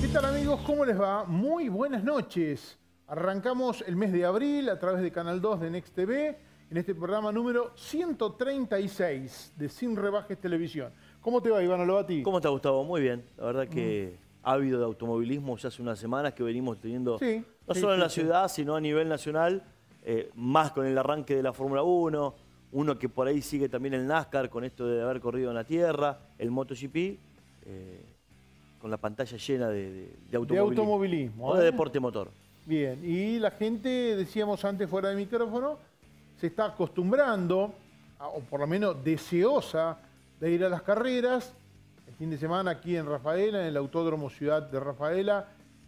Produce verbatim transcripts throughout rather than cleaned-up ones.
tal, amigos? ¿Cómo les va? Muy buenas noches. Arrancamos el mes de abril a través de Canal dos de Next T V en este programa número ciento treinta y seis de Sin Rebajes Televisión. ¿Cómo te va, Iván Olobati? ¿Cómo te ha gustado? Muy bien. La verdad que mm. ávido de automovilismo ya hace unas semanas que venimos teniendo, sí, no sí, solo en sí, la ciudad, sí. sino a nivel nacional, eh, más con el arranque de la Fórmula uno, uno que por ahí sigue también el NASCAR con esto de haber corrido en la tierra, el MotoGP, eh, con la pantalla llena de, de, de automovilismo. De automovilismo. O de deporte motor. Bien, y la gente, decíamos antes fuera de micrófono, se está acostumbrando, a, o por lo menos deseosa, de ir a las carreras. El fin de semana aquí en Rafaela, en el Autódromo Ciudad de Rafaela,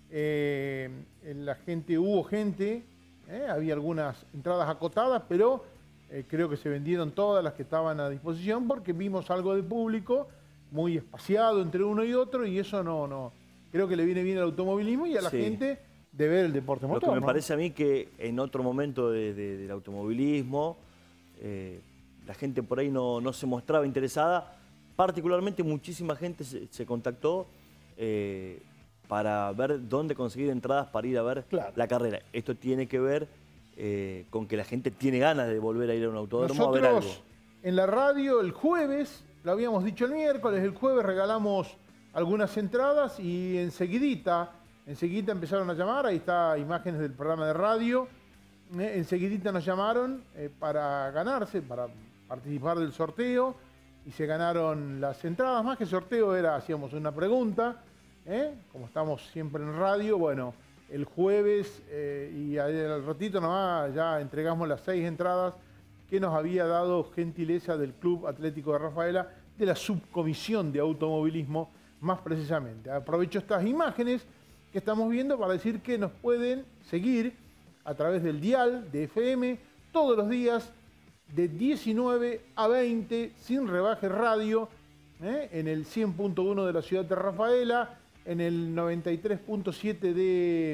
eh, la gente, hubo gente, eh, había algunas entradas acotadas, pero eh, creo que se vendieron todas las que estaban a disposición porque vimos algo de público muy espaciado entre uno y otro, y eso no, no creo que le viene bien al automovilismo y a la sí. gente de ver el deporte motor. Lo que me ¿no? parece a mí que en otro momento de, de, del automovilismo, eh, la gente por ahí no, no se mostraba interesada. Particularmente muchísima gente se, se contactó eh, para ver dónde conseguir entradas para ir a ver claro. la carrera. Esto tiene que ver eh, con que la gente tiene ganas de volver a ir a un autódromo Nosotros, a ver algo. En la radio el jueves, lo habíamos dicho el miércoles, el jueves regalamos algunas entradas y enseguidita, enseguidita empezaron a llamar, ahí está imágenes del programa de radio, eh, enseguidita nos llamaron eh, para ganarse, para participar del sorteo, y se ganaron las entradas. Más que sorteo era, hacíamos una pregunta, ¿eh? Como estamos siempre en radio, bueno, el jueves eh, y al ratito nomás ya entregamos las seis entradas que nos había dado gentileza del Club Atlético de Rafaela, de la subcomisión de automovilismo más precisamente. Aprovecho estas imágenes que estamos viendo para decir que nos pueden seguir a través del dial de F M todos los días de diecinueve a veinte, Sin Rebajes Radio, ¿eh? en el cien punto uno de la ciudad de Rafaela, en el noventa y tres punto siete de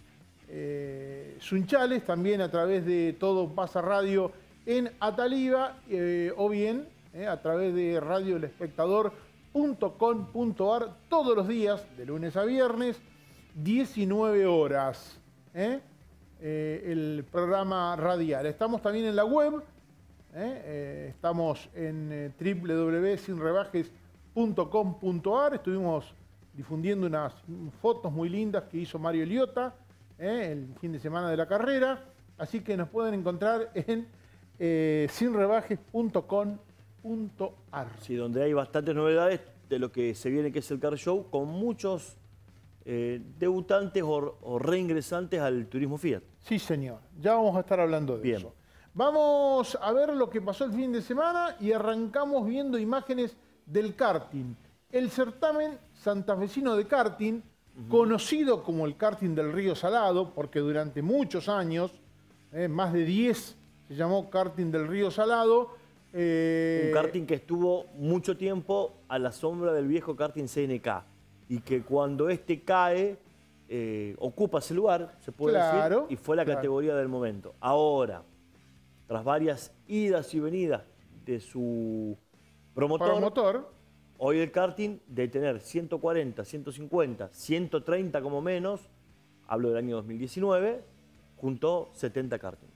eh, Sunchales, también a través de Todo Pasa Radio en Ataliva, eh, o bien eh, a través de radio el espectador punto com punto ar todos los días, de lunes a viernes, diecinueve horas, ¿eh? Eh, el programa radial. Estamos también en la web, ¿eh? Eh, estamos en eh, w w w punto sin rebajes punto com punto ar, estuvimos difundiendo unas fotos muy lindas que hizo Mario Eliota ¿eh? el fin de semana de la carrera, así que nos pueden encontrar en eh, sin rebajes punto com punto ar. Sí, donde hay bastantes novedades de lo que se viene, que es el Car Show, con muchos eh, debutantes o, o reingresantes al turismo Fiat. Sí, señor. Ya vamos a estar hablando de Bien. eso. Vamos a ver lo que pasó el fin de semana y arrancamos viendo imágenes del karting. El certamen santafesino de karting, uh-huh. conocido como el karting del Río Salado, porque durante muchos años, eh, más de diez, se llamó karting del Río Salado. Eh... Un karting que estuvo mucho tiempo a la sombra del viejo karting C N K y que cuando este cae, eh, ocupa ese lugar, se puede claro, decir, y fue la claro. categoría del momento. Ahora, tras varias idas y venidas de su promotor, promotor, hoy el karting, de tener ciento cuarenta, ciento cincuenta, ciento treinta como menos, hablo del año dos mil diecinueve, juntó setenta karting.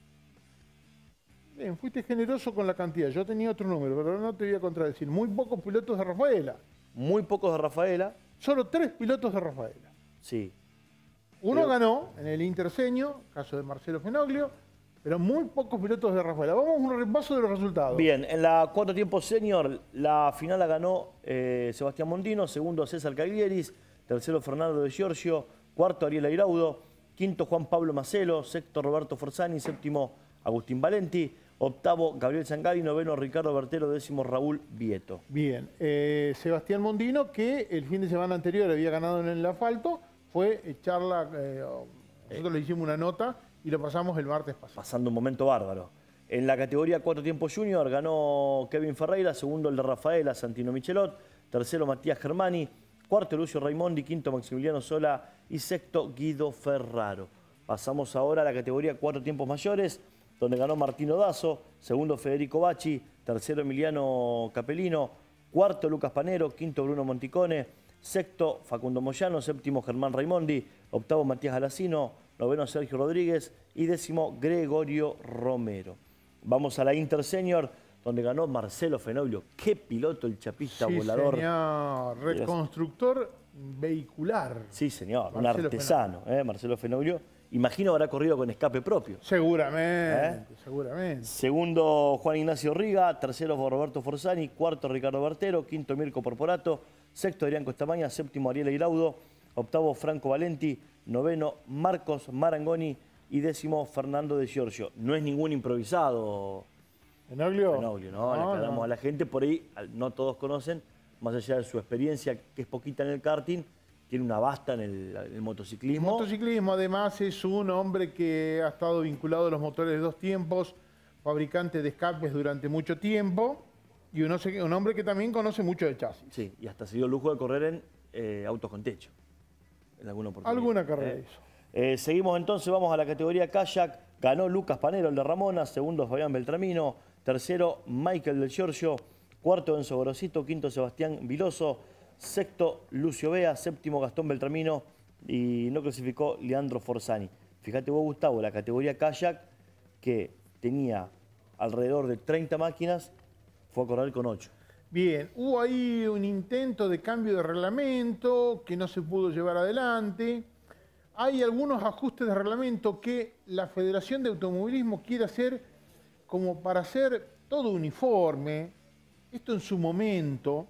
Bien, fuiste generoso con la cantidad. Yo tenía otro número, pero no te voy a contradecir. Muy pocos pilotos de Rafaela. Muy pocos de Rafaela. Solo tres pilotos de Rafaela. Sí. Uno pero... ganó en el Interseño, caso de Marcelo Fenoglio, pero muy pocos pilotos de Rafaela. Vamos a un repaso de los resultados. Bien, en la cuatro tiempos senior, la final la ganó eh, Sebastián Mondino, segundo César Caglieris, tercero Fernando de Giorgio, cuarto Ariel Airaudo, quinto Juan Pablo Macelo, sexto Roberto Forzani, séptimo Agustín Valenti, octavo Gabriel Zangari, noveno Ricardo Bertelo, décimo Raúl Vieto. Bien, eh, Sebastián Mondino, que el fin de semana anterior había ganado en el asfalto, fue echarla, eh, nosotros eh. le hicimos una nota y lo pasamos el martes pasado. Pasando un momento bárbaro. En la categoría cuatro tiempos junior ganó Kevin Ferreira, segundo el de Rafaela, Santino Michelot, tercero Matías Germani, cuarto Lucio Raimondi, quinto Maximiliano Sola y sexto Guido Ferraro. Pasamos ahora a la categoría cuatro tiempos mayores, donde ganó Martino Dazo, segundo Federico Bacci, tercero Emiliano Capelino, cuarto Lucas Panero, quinto Bruno Monticone, Sexto, Facundo Moyano. Séptimo, Germán Raimondi. Octavo, Matías Galacino. Noveno, Sergio Rodríguez. Y décimo, Gregorio Romero. Vamos a la Inter Senior, donde ganó Marcelo Fenoglio. Qué piloto el chapista sí, volador. Señor. Reconstructor vehicular. Sí, señor. Marcelo un artesano, eh, Marcelo Fenoglio. Imagino habrá corrido con escape propio. Seguramente, ¿Eh? seguramente. Segundo, Juan Ignacio Riga. Tercero, Roberto Forzani. Cuarto, Ricardo Bertero. Quinto, Mirko Porporato. Sexto, Adrián Costamaña. Séptimo, Ariel Airaudo. Octavo, Franco Valenti. Noveno, Marcos Marangoni. Y décimo, Fernando de Giorgio. No es ningún improvisado. ¿Fenoglio? Fenoglio, ¿no? No, Le aclaramos no. a la gente. Por ahí no todos conocen, más allá de su experiencia, que es poquita en el karting, tiene una vasta en el, en el motociclismo. El motociclismo, además, es un hombre que ha estado vinculado a los motores de dos tiempos, fabricante de escapes durante mucho tiempo, y un, un hombre que también conoce mucho de chasis. Sí, y hasta se dio el lujo de correr en eh, autos con techo, en alguna oportunidad. Alguna carrera ¿Eh? hizo. Eh, seguimos entonces, vamos a la categoría kayak. Ganó Lucas Panero, el de Ramona. Segundo, Fabián Beltramino. Tercero, Michael del Giorgio. Cuarto, Enzo Gorosito. Quinto, Sebastián Viloso. Sexto, Lucio Bea. Séptimo, Gastón Beltramino. Y no clasificó Leandro Forzani. Fíjate vos, Gustavo, la categoría kayak, que tenía alrededor de treinta máquinas, fue a correr con ocho. Bien, hubo ahí un intento de cambio de reglamento que no se pudo llevar adelante. Hay algunos ajustes de reglamento que la Federación de Automovilismo quiere hacer como para hacer todo uniforme. Esto en su momento,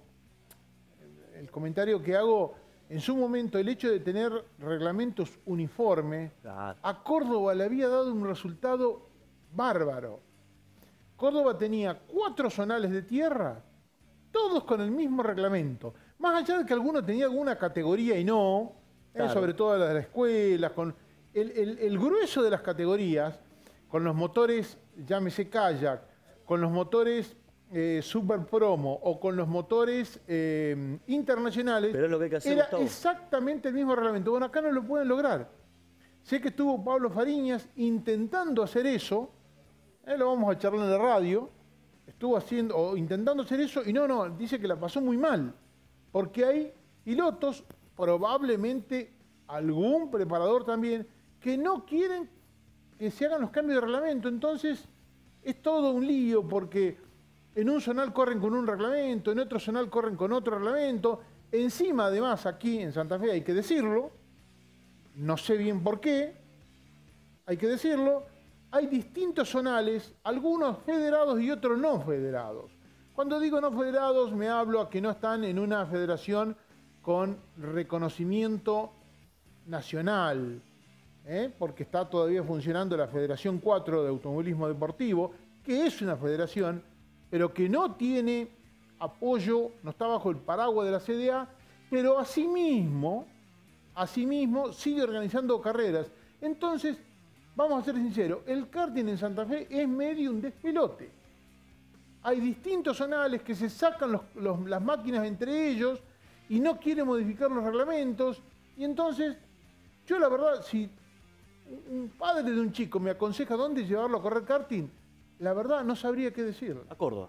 el comentario que hago, en su momento el hecho de tener reglamentos uniformes, Claro. a Córdoba le había dado un resultado bárbaro. Córdoba tenía cuatro zonales de tierra, todos con el mismo reglamento. Más allá de que alguno tenía alguna categoría y no, Claro. eh, sobre todo las de las escuelas, con el, el- el grueso de las categorías, con los motores, llámese kayak, con los motores eh, Super Promo o con los motores eh, internacionales, Pero es lo que hay que hacer, era Gustavo. exactamente el mismo reglamento. Bueno, acá no lo pueden lograr. Sé que estuvo Pablo Fariñas intentando hacer eso, eh, lo vamos a charlar en la radio, estuvo haciendo o intentando hacer eso y no, no, dice que la pasó muy mal, porque hay pilotos, probablemente algún preparador también, que no quieren que se hagan los cambios de reglamento. Entonces es todo un lío porque en un zonal corren con un reglamento, en otro zonal corren con otro reglamento. Encima, además, aquí en Santa Fe hay que decirlo, no sé bien por qué, hay que decirlo, hay distintos zonales, algunos federados y otros no federados. Cuando digo no federados me hablo a que no están en una federación con reconocimiento nacional, ¿eh? Porque está todavía funcionando la Federación cuatro de Automovilismo Deportivo, que es una federación, pero que no tiene apoyo, no está bajo el paraguas de la C D A, pero asimismo, asimismo sigue organizando carreras. Entonces, vamos a ser sinceros, el karting en Santa Fe es medio un despelote. Hay distintos zonales que se sacan los- los- las máquinas entre ellos y no quieren modificar los reglamentos. Y entonces, yo la verdad, si un padre de un chico me aconseja dónde llevarlo a correr karting, la verdad no sabría qué decirle. A Córdoba.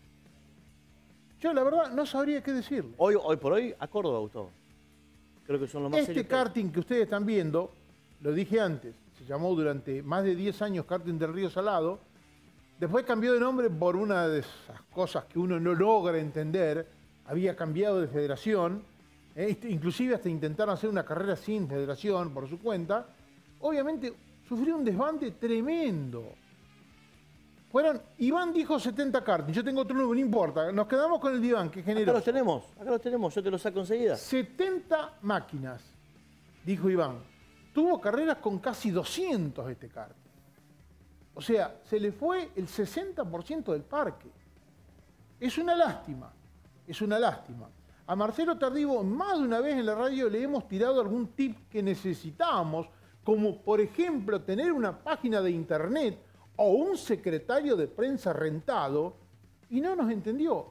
Yo la verdad no sabría qué decirle. Hoy, hoy por hoy, a Córdoba, Gustavo. Creo que son los más Este serios que hay. karting que ustedes están viendo, lo dije antes, se llamó durante más de diez años Karting del Río Salado. Después cambió de nombre por una de esas cosas que uno no logra entender. Había cambiado de federación, eh, este, inclusive hasta intentaron hacer una carrera sin federación por su cuenta. Obviamente sufrió un desbande tremendo. Fueron, Iván dijo setenta karting, yo tengo otro número, no importa, nos quedamos con el de Iván, que Acá generó los tenemos, acá los tenemos, yo te los saco enseguida. setenta máquinas, dijo Iván. Tuvo carreras con casi doscientos este karting. O sea, se le fue el sesenta por ciento del parque. Es una lástima, es una lástima. A Marcelo Tardivo más de una vez en la radio le hemos tirado algún tip que necesitábamos, como por ejemplo tener una página de internet o un secretario de prensa rentado, y no nos entendió.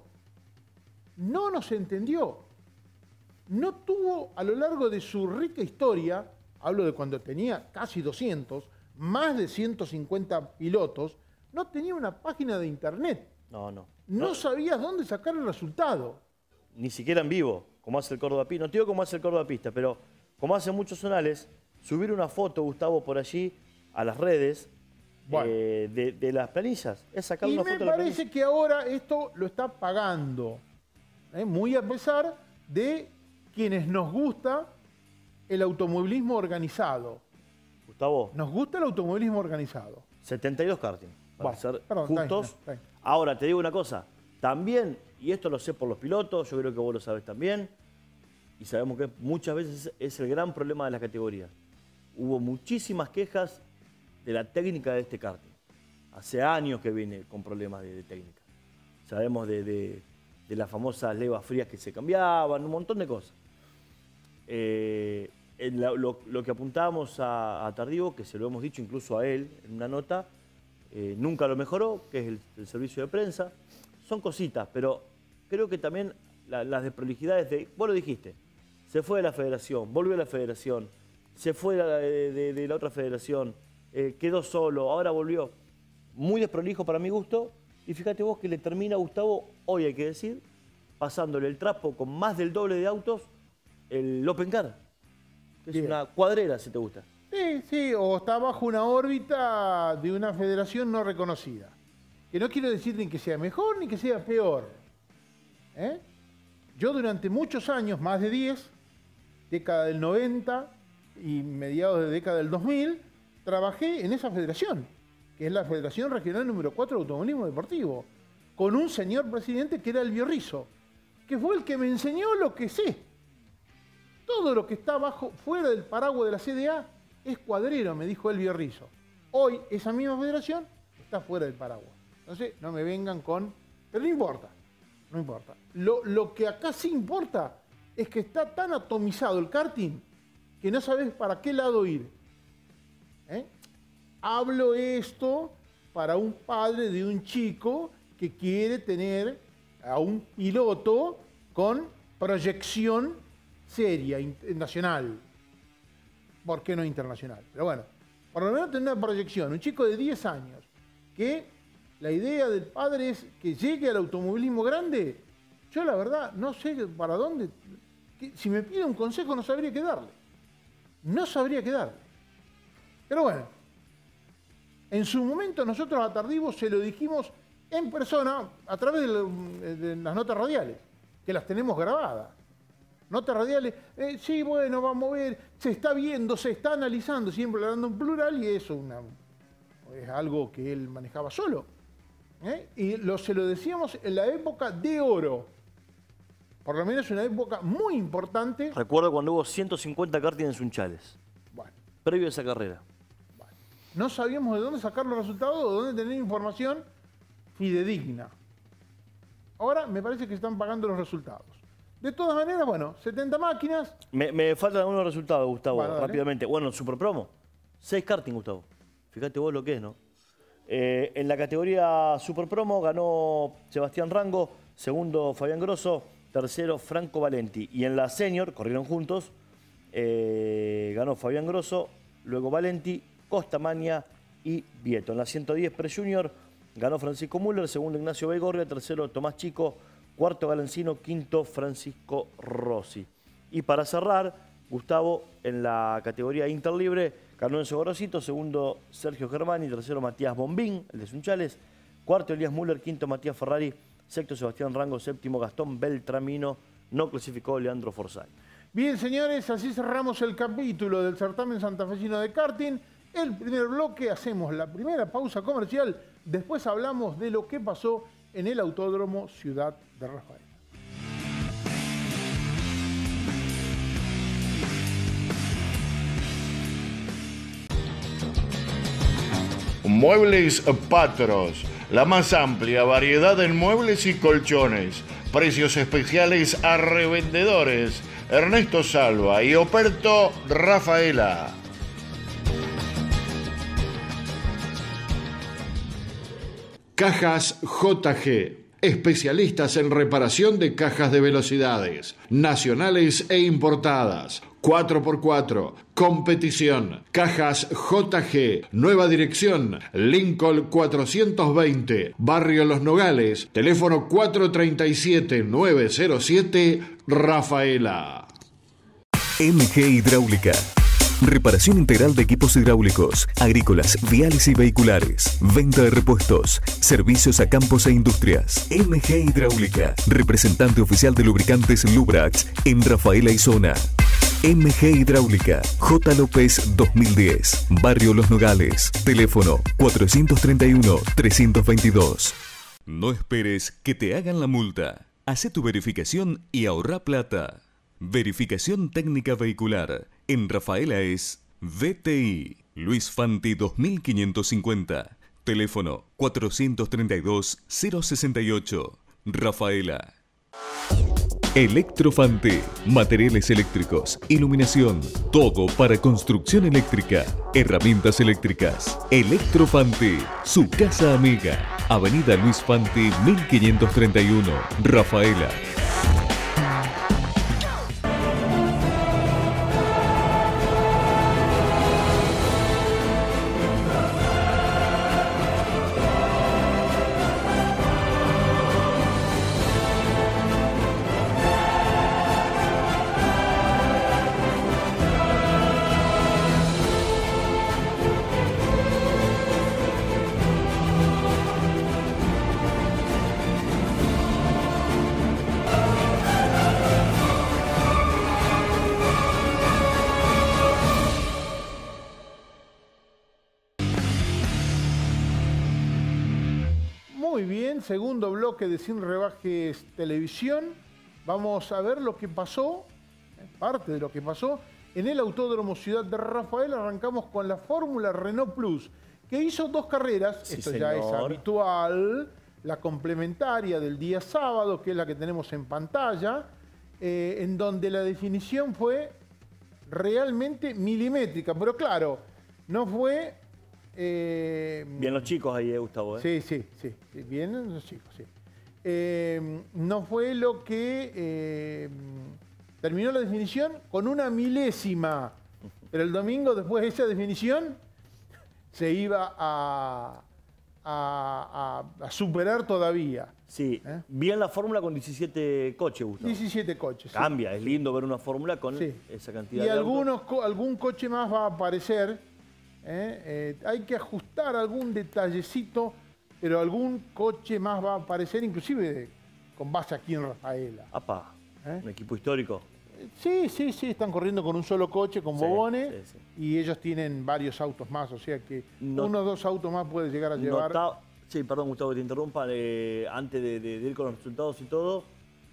No nos entendió. No tuvo a lo largo de su rica historia, hablo de cuando tenía casi doscientos, más de ciento cincuenta pilotos, no tenía una página de internet. No, no. No sabías dónde sacar el resultado. Ni siquiera en vivo. como hace el Córdoba Pista, no te digo como hace el Córdoba Pista, pero como hacen muchos zonales, subir una foto, Gustavo, por allí a las redes bueno. eh, de, de las planillas. Es sacar y una me foto de la parece que ahora esto lo está pagando, ¿eh? muy a pesar de quienes nos gusta el automovilismo organizado. Gustavo. Nos gusta el automovilismo organizado. setenta y dos karting, para bueno, ser perdón, justos. Está bien, está bien. Ahora, te digo una cosa. También, y esto lo sé por los pilotos, yo creo que vos lo sabés también, y sabemos que muchas veces es el gran problema de la categoría. Hubo muchísimas quejas de la técnica de este karting. Hace años que viene con problemas de, de técnica. Sabemos de, de, de las famosas levas frías que se cambiaban, un montón de cosas. Eh, lo, lo, lo que apuntábamos a, a Tardío, que se lo hemos dicho incluso a él en una nota, eh, nunca lo mejoró, que es el, el servicio de prensa. Son cositas, pero creo que también la, las desprolijidades de... Vos lo dijiste, se fue de la federación, volvió a la federación, se fue de, de, de la otra federación, eh, quedó solo, ahora volvió. Muy desprolijo para mi gusto, y fíjate vos que le termina a Gustavo, hoy hay que decir, pasándole el trapo con más del doble de autos, el Open Car, que es Bien. una cuadrera, si te gusta. Sí, sí, o está bajo una órbita de una federación no reconocida. Que no quiero decir ni que sea mejor ni que sea peor. ¿Eh? Yo durante muchos años, más de diez, década del noventa y mediados de década del dos mil, trabajé en esa federación, que es la Federación Regional número cuatro de Automovilismo Deportivo, con un señor presidente que era Elvio Rizzo, que fue el que me enseñó lo que sé. Todo lo que está abajo, fuera del paraguas de la C D A, es cuadrero, me dijo Elvio Rizzo. Hoy esa misma federación está fuera del paraguas. Entonces, no me vengan con... Pero no importa, no importa. Lo, lo que acá sí importa es que está tan atomizado el karting que no sabes para qué lado ir. ¿Eh? Hablo esto para un padre de un chico que quiere tener a un piloto con proyección seria, nacional. ¿Por qué no internacional? Pero bueno, por lo menos tener una proyección. Un chico de diez años que... La idea del padre es que llegue al automovilismo grande. Yo la verdad no sé para dónde. Si me pide un consejo no sabría qué darle. No sabría qué darle. Pero bueno, en su momento nosotros a Tardío se lo dijimos en persona a través de, la, de las notas radiales, que las tenemos grabadas. Notas radiales, eh, sí, bueno, vamos a ver, se está viendo, se está analizando, siempre hablando en plural y eso una, es algo que él manejaba solo. ¿Eh? Y lo, se lo decíamos en la época de oro. Por lo menos una época muy importante. Recuerdo cuando hubo ciento cincuenta karting en Sunchales. Bueno. Previo a esa carrera. Bueno. No sabíamos de dónde sacar los resultados o de dónde tener información fidedigna. Ahora me parece que están pagando los resultados. De todas maneras, bueno, setenta máquinas. Me, me faltan algunos resultados, Gustavo, bueno, rápidamente. Bueno, Super Promo. seis karting, Gustavo. Fíjate vos lo que es, ¿no? Eh, en la categoría Super Promo ganó Sebastián Rango, segundo Fabián Grosso, tercero Franco Valenti. Y en la Senior, corrieron juntos, eh, ganó Fabián Grosso, luego Valenti, Costamagna y Vieto. En la ciento diez Pre-Junior ganó Francisco Müller, segundo Ignacio Baigorria, tercero Tomás Chico, cuarto Galancino, quinto Francisco Rossi. Y para cerrar, Gustavo, en la categoría Interlibre, ganó Enzo Gorosito, segundo Sergio Germani, tercero Matías Bombín, el de Sunchales, cuarto Elías Müller, quinto Matías Ferrari, sexto Sebastián Rango, séptimo Gastón Beltramino, no clasificó Leandro Forzay. Bien, señores, así cerramos el capítulo del certamen santafesino de karting. El primer bloque, hacemos la primera pausa comercial, después hablamos de lo que pasó en el Autódromo Ciudad de Rafaela. Muebles Patros, la más amplia variedad en muebles y colchones. Precios especiales a revendedores. Ernesto Salva y Operto Rafaela. Cajas J G, especialistas en reparación de cajas de velocidades, nacionales e importadas. cuatro por cuatro, competición, cajas J G, nueva dirección, Lincoln cuatrocientos veinte, Barrio Los Nogales, teléfono cuatro tres siete, nueve cero siete, Rafaela. M G Hidráulica. Reparación integral de equipos hidráulicos, agrícolas, viales y vehiculares. Venta de repuestos. Servicios a campos e industrias. M G Hidráulica. Representante oficial de lubricantes Lubrax en Rafaela y zona. M G Hidráulica. J. López dos mil diez. Barrio Los Nogales. Teléfono cuatro tres uno, tres dos dos. No esperes que te hagan la multa. Hacé tu verificación y ahorra plata. Verificación técnica vehicular. En Rafaela es V T I. Luis Fanti dos mil quinientos cincuenta. Teléfono cuatro tres dos, cero seis ocho. Rafaela. Electrofante. Materiales eléctricos, iluminación, todo para construcción eléctrica, herramientas eléctricas. Electrofante, su casa amiga. Avenida Luis Fanti mil quinientos treinta y uno, Rafaela. Muy bien, segundo bloque de Sin Rebajes Televisión. Vamos a ver lo que pasó, parte de lo que pasó, en el Autódromo Ciudad de Rafaela. Arrancamos con la Fórmula Renault Plus, que hizo dos carreras, sí, esto señor. Ya es habitual, la complementaria del día sábado, que es la que tenemos en pantalla, eh, en donde la definición fue realmente milimétrica, pero claro, no fue... Eh, bien los chicos ahí, eh, Gustavo. ¿eh? Sí, sí, sí, sí, bien los chicos, sí. Eh, no fue lo que eh, terminó la definición con una milésima, pero el domingo después de esa definición se iba a, a, a, a superar todavía. Sí, ¿eh? Bien la fórmula con diecisiete coches, Gustavo. diecisiete coches. Cambia, sí. Es lindo ver una fórmula con sí. esa cantidad y de algunos, co algún coche más va a aparecer. ¿Eh? Eh, hay que ajustar algún detallecito, pero algún coche más va a aparecer, inclusive de, con base aquí en Rafaela. Apa, ¿eh? Un equipo histórico. Sí, sí, sí, están corriendo con un solo coche, con sí, bobones, sí, sí. Y ellos tienen varios autos más, o sea que no, uno o dos autos más puede llegar a llevar. Nota, sí, perdón, Gustavo, que te interrumpa, eh, antes de, de, de ir con los resultados y todo,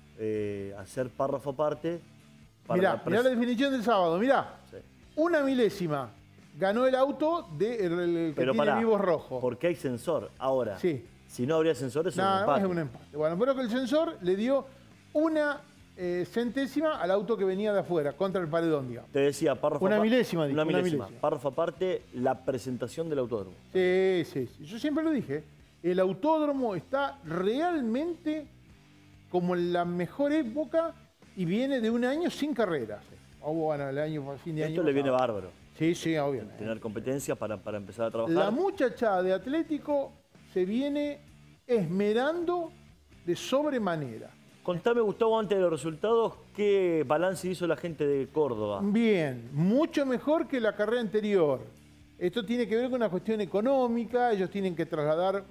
eh, hacer párrafo aparte. Mirá, la mirá la definición del sábado, mirá, sí. Una milésima. Ganó el auto de el, el que pero tiene pará, vivos rojos. Porque hay sensor. Ahora, sí. Si no habría sensor, es no, un empate. No, es un empate. Bueno, pero que el sensor le dio una eh, centésima al auto que venía de afuera, contra el paredón, digamos. Te decía, párrafo Una milésima, una, una milésima. milésima. Párrafo aparte, la presentación del autódromo. Sí, sí, sí. Yo siempre lo dije. El autódromo está realmente como en la mejor época y viene de un año sin carreras. O bueno, el año fin de año. Esto le viene bárbaro. Sí, sí, obviamente. Tener competencia para, para empezar a trabajar. La muchacha de Atlético se viene esmerando de sobremanera. Contame, Gustavo, antes de los resultados, ¿qué balance hizo la gente de Córdoba? Bien, mucho mejor que la carrera anterior. Esto tiene que ver con una cuestión económica, ellos tienen que trasladar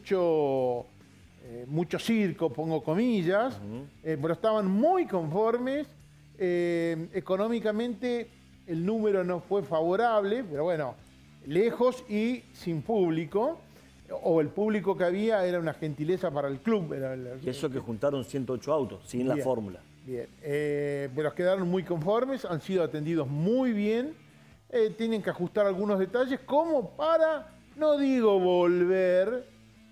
mucho, eh, mucho circo, pongo comillas, uh-huh. eh, pero estaban muy conformes. Eh, económicamente el número no fue favorable, pero bueno, lejos y sin público. O el público que había era una gentileza para el club. Era el, y eso que juntaron ciento ocho autos, sin bien, la fórmula. Bien, eh, pero quedaron muy conformes, han sido atendidos muy bien. Eh, tienen que ajustar algunos detalles como para, no digo volver,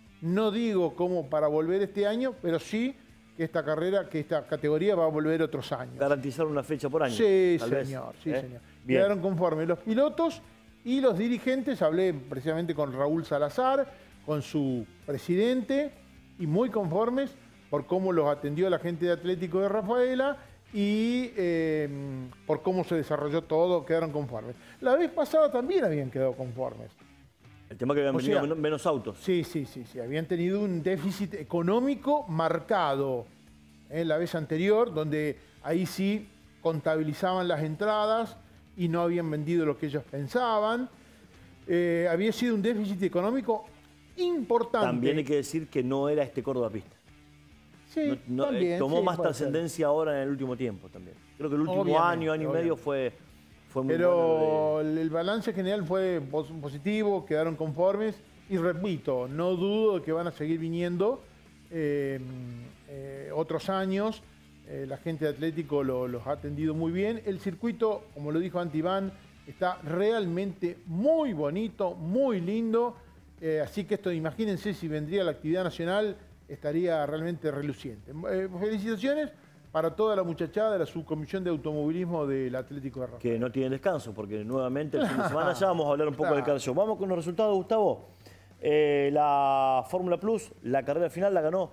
no digo como para volver este año, pero sí que esta carrera, que esta categoría va a volver otros años. Garantizar una fecha por año. Sí, señor, sí, ¿Eh? señor. Bien. Quedaron conformes los pilotos y los dirigentes. Hablé precisamente con Raúl Salazar, con su presidente, y muy conformes por cómo los atendió la gente de Atlético de Rafaela y eh, por cómo se desarrolló todo, quedaron conformes. La vez pasada también habían quedado conformes. El tema que habían O venido sea, menos, menos autos. Sí, sí, sí, sí. Habían tenido un déficit económico marcado en la vez anterior, donde ahí sí contabilizaban las entradas y no habían vendido lo que ellos pensaban. Eh, había sido un déficit económico importante. También hay que decir que no era este Córdoba Pista. Sí, No- no, eh, también, tomó sí, más puede ser. trascendencia ahora en el último tiempo también. Creo que el último Obviamente, año, año y obviamente. medio fue, fue muy Pero bueno. de- el el balance general fue pos- positivo, quedaron conformes y repito, no dudo de que van a seguir viniendo eh, eh, otros años. Eh, la gente de Atlético lo- los ha atendido muy bien. El circuito, como lo dijo Antibán, está realmente muy bonito, muy lindo. Eh, así que esto, imagínense si vendría la actividad nacional, estaría realmente reluciente. Eh, felicitaciones para toda la muchachada de la subcomisión de automovilismo del Atlético de Rafaela. que no tienen descanso, porque nuevamente el fin de semana ya vamos a hablar un poco del Claro. Car Show. Vamos con los resultados, Gustavo. Eh, la Fórmula Plus, la carrera final la ganó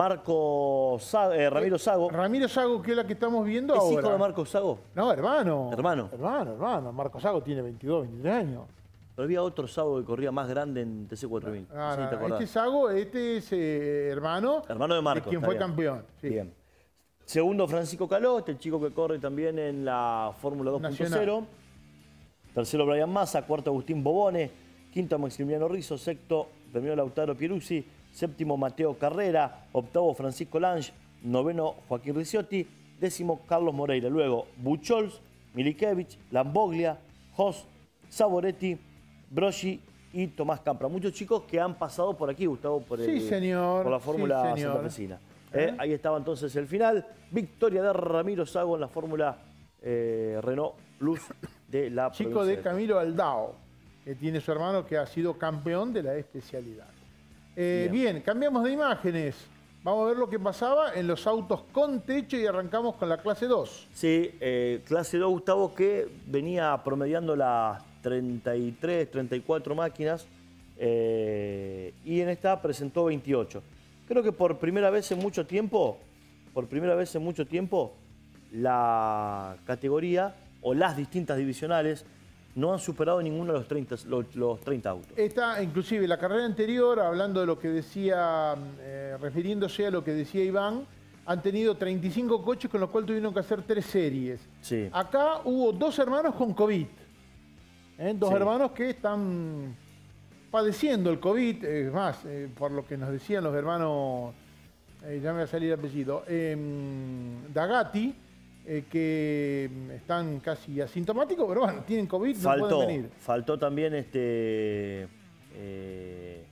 Marco Sa- eh, Ramiro Sago. Ramiro Sago, que es la que estamos viendo ¿Es ahora. hijo de Marco Sago? No, hermano. Hermano. Hermano, hermano. Marco Sago tiene veintidós, veintitrés años. Pero había otro Sago que corría más grande en T C cuatro mil. Ah, No sé si no, te no. acordás. Este Sago, este es eh, hermano. Hermano de Marco, quien está fue bien. campeón. Sí. Bien. Segundo, Francisco Caló, este chico que corre también en la Fórmula dos punto cero. Nacional. Tercero, Brian Massa. Cuarto, Agustín Bobone. Quinto, Maximiliano Rizzo. Sexto, terminó Lautaro Pieruzzi. Séptimo, Mateo Carrera. Octavo, Francisco Lange. Noveno, Joaquín Ricciotti. Décimo, Carlos Moreira. Luego, Buchholz, Milikevich, Lamboglia, Jos, Saboretti, Broschi y Tomás Campra. Muchos chicos que han pasado por aquí, Gustavo, por, el- Sí, señor. por la Fórmula Sí, señor. santafesina. Eh, Ahí estaba entonces el final. Victoria de Ramiro Sago en la Fórmula eh, Renault Plus de la Chico provincia de Camilo Aldao, que tiene su hermano que ha sido campeón de la especialidad. Eh, bien. Bien. cambiamos de imágenes. Vamos a ver lo que pasaba en los autos con techo y arrancamos con la clase dos. Sí, eh, clase dos, Gustavo, que venía promediando las treinta y tres, treinta y cuatro máquinas eh, y en esta presentó veintiocho. Creo que por primera vez en mucho tiempo, por primera vez en mucho tiempo, la categoría o las distintas divisionales no han superado ninguno de los treinta, los, los treinta autos. Esta, inclusive, la carrera anterior, hablando de lo que decía, eh, refiriéndose a lo que decía Iván, han tenido treinta y cinco coches, con lo cual tuvieron que hacer tres series. Sí. Acá hubo dos hermanos con COVID. ¿eh? Dos Sí. hermanos que están padeciendo el COVID. Es más, eh, por lo que nos decían los hermanos, eh, ya me va a salir el apellido, eh, Dagati, eh, que están casi asintomáticos, pero bueno, tienen COVID, no Faltó, pueden venir. faltó también este... eh,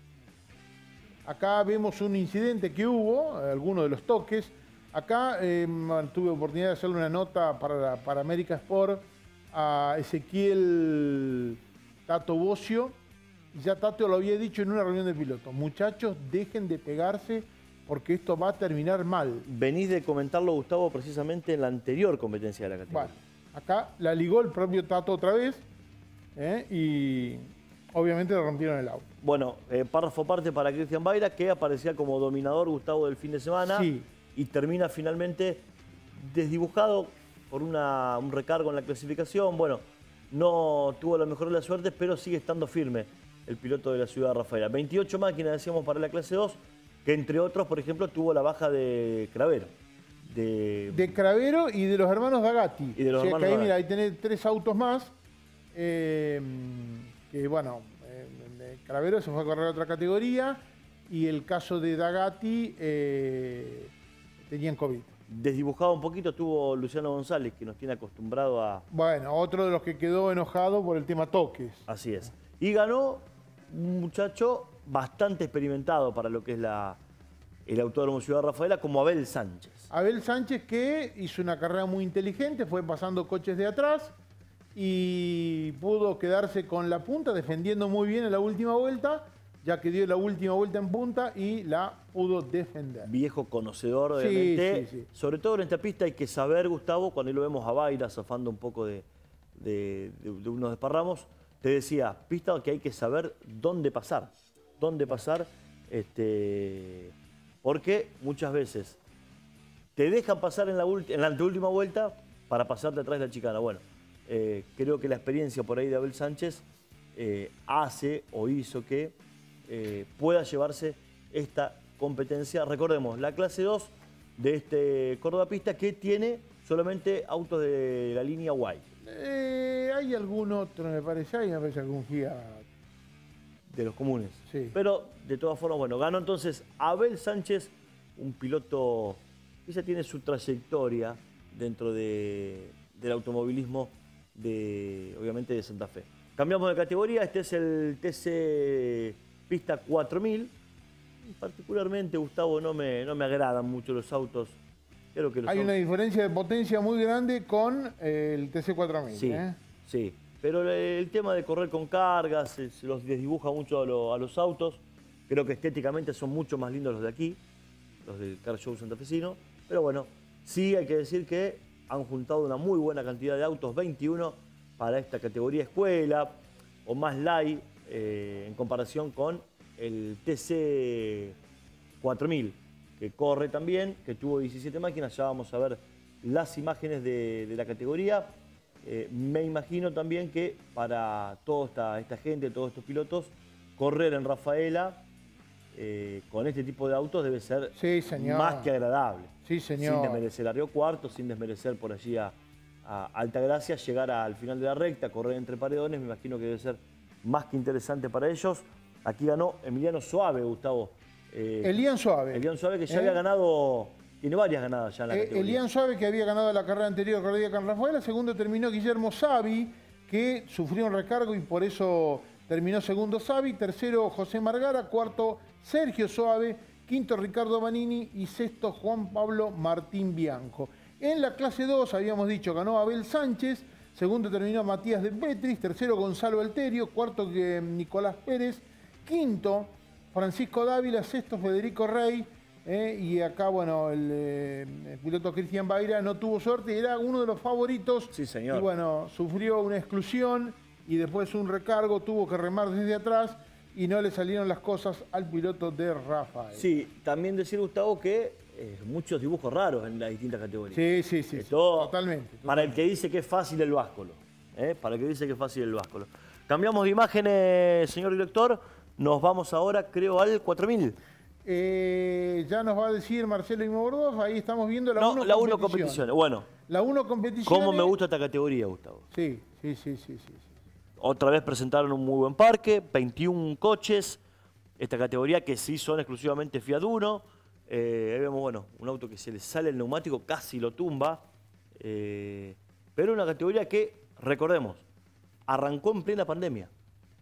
Acá vemos un incidente que hubo, algunos de los toques. Acá eh, tuve oportunidad de hacerle una nota para, la- para América Sport a Ezequiel Tato Bocio. Y ya Tato lo había dicho en una reunión de pilotos. Muchachos, dejen de pegarse porque esto va a terminar mal. venís de comentarlo, Gustavo, precisamente en la anterior competencia de la categoría. Bueno, acá la ligó el propio Tato otra vez ¿eh? y obviamente le rompieron el auto. Bueno, eh, párrafo aparte para Cristian Baira, que aparecía como dominador, Gustavo, del fin de semana. Sí. Y termina finalmente desdibujado por una- un recargo en la clasificación. Bueno, no tuvo la mejor de las suertes, pero sigue estando firme el piloto de la ciudad de Rafaela. veintiocho máquinas, decíamos, para la clase dos, que entre otros, por ejemplo, tuvo la baja de Cravero. De, De Cravero y de los hermanos Dagati. Y de los O sea, hermanos que ahí, Dagati. mira, ahí tenés tres autos más. eh, que bueno, eh, eh, Cravero se fue a correr a otra categoría. Y el caso de Dagati eh, tenían COVID. desdibujado un poquito tuvo Luciano González, que nos tiene acostumbrado a... Bueno, otro de los que quedó enojado por el tema toques. Así es. Y ganó un muchacho bastante experimentado para lo que es la, el Autódromo Ciudad Rafaela, como Abel Sánchez. Abel Sánchez, que hizo una carrera muy inteligente, fue pasando coches de atrás y pudo quedarse con la punta, defendiendo muy bien en la última vuelta, ya que dio la última vuelta en punta y la pudo defender. Viejo conocedor, Sí, obviamente. sí, sí. Sobre todo en esta pista hay que saber, Gustavo, cuando ahí lo vemos a Baira zafando un poco de, de, de- de unos desparramos, te decía, pista que hay que saber dónde pasar. Dónde pasar, este, porque muchas veces te dejan pasar en la, en la anteúltima vuelta para pasarte atrás de la chicana. Bueno, eh, creo que la experiencia por ahí de Abel Sánchez eh, hace o hizo que eh, pueda llevarse esta competencia. Recordemos, la clase dos de este Córdoba Pista que tiene solamente autos de la línea White. Eh, hay algún otro, me parece, hay me parece algún Fiat. De los comunes. Sí. Pero, de todas formas, bueno, ganó entonces Abel Sánchez, un piloto que ya tiene su trayectoria dentro de, del automovilismo, de, obviamente, de Santa Fe. Cambiamos de categoría, este es el T C Pista cuatro mil. Particularmente, Gustavo, no me, no me agradan mucho los autos. Creo que los Hay autos... una diferencia de potencia muy grande con eh, el T C cuatro mil. Sí, ¿eh? sí. Pero el tema de correr con cargas, se, se los desdibuja mucho a, lo, a los autos. Creo que estéticamente son mucho más lindos los de aquí, los del Car Show santafesino. Pero bueno, sí hay que decir que han juntado una muy buena cantidad de autos, veintiuno, para esta categoría escuela o más light eh, en comparación con el T C cuatro mil, que corre también, que tuvo diecisiete máquinas. Ya vamos a ver las imágenes de, de la categoría. Eh, me imagino también que para toda esta, esta gente, todos estos pilotos, correr en Rafaela eh, con este tipo de autos debe ser sí, señor. más que agradable. Sí, señor. Sin desmerecer a Río Cuarto, sin desmerecer por allí a, a Altagracia, llegar al final de la recta, correr entre paredones, me imagino que debe ser más que interesante para ellos. Aquí ganó Emiliano Suave, Gustavo. Eh, Elian Suave. Elian Suave que ya ¿Eh? había ganado... Tiene varias ganadas ya en la eh, categoría. Elian Suave, que había ganado la carrera anterior, corrida con Rafaela. Segundo terminó Guillermo Savi, que sufrió un recargo y por eso terminó segundo Savi. Tercero José Margara. Cuarto Sergio Suave. Quinto Ricardo Vanini. Y sexto Juan Pablo Martín Bianco. En la clase dos, habíamos dicho, ganó Abel Sánchez. Segundo terminó Matías de Petris. Tercero Gonzalo Alterio. Cuarto que Nicolás Pérez. Quinto Francisco Dávila. Sexto Federico Rey. Eh, y acá, bueno, el, eh, el piloto Cristian Baira no tuvo suerte, era uno de los favoritos. Sí, señor. Y bueno, sufrió una exclusión y después un recargo, tuvo que remar desde atrás y no le salieron las cosas al piloto de Rafael. Sí, también decir, Gustavo, que eh, muchos dibujos raros en las distintas categorías. Sí, sí, sí. Esto, sí totalmente, totalmente. Para el que dice que es fácil el báscolo. ¿eh? Para el que dice que es fácil el báscolo. Cambiamos de imágenes, señor director. Nos vamos ahora, creo, al cuatro mil. Eh, ya nos va a decir Marcelo Imobordov, ahí estamos viendo la no, uno la uno competiciones. competiciones. Bueno. La uno competiciones. ¿Cómo me gusta esta categoría, Gustavo? Sí, sí, sí, sí, sí. Otra vez presentaron un muy buen parque, veintiún coches. Esta categoría que sí son exclusivamente Fiat Uno. Eh, ahí vemos, bueno, un auto que se le sale el neumático, casi lo tumba. Eh, pero una categoría que, recordemos, arrancó en plena pandemia.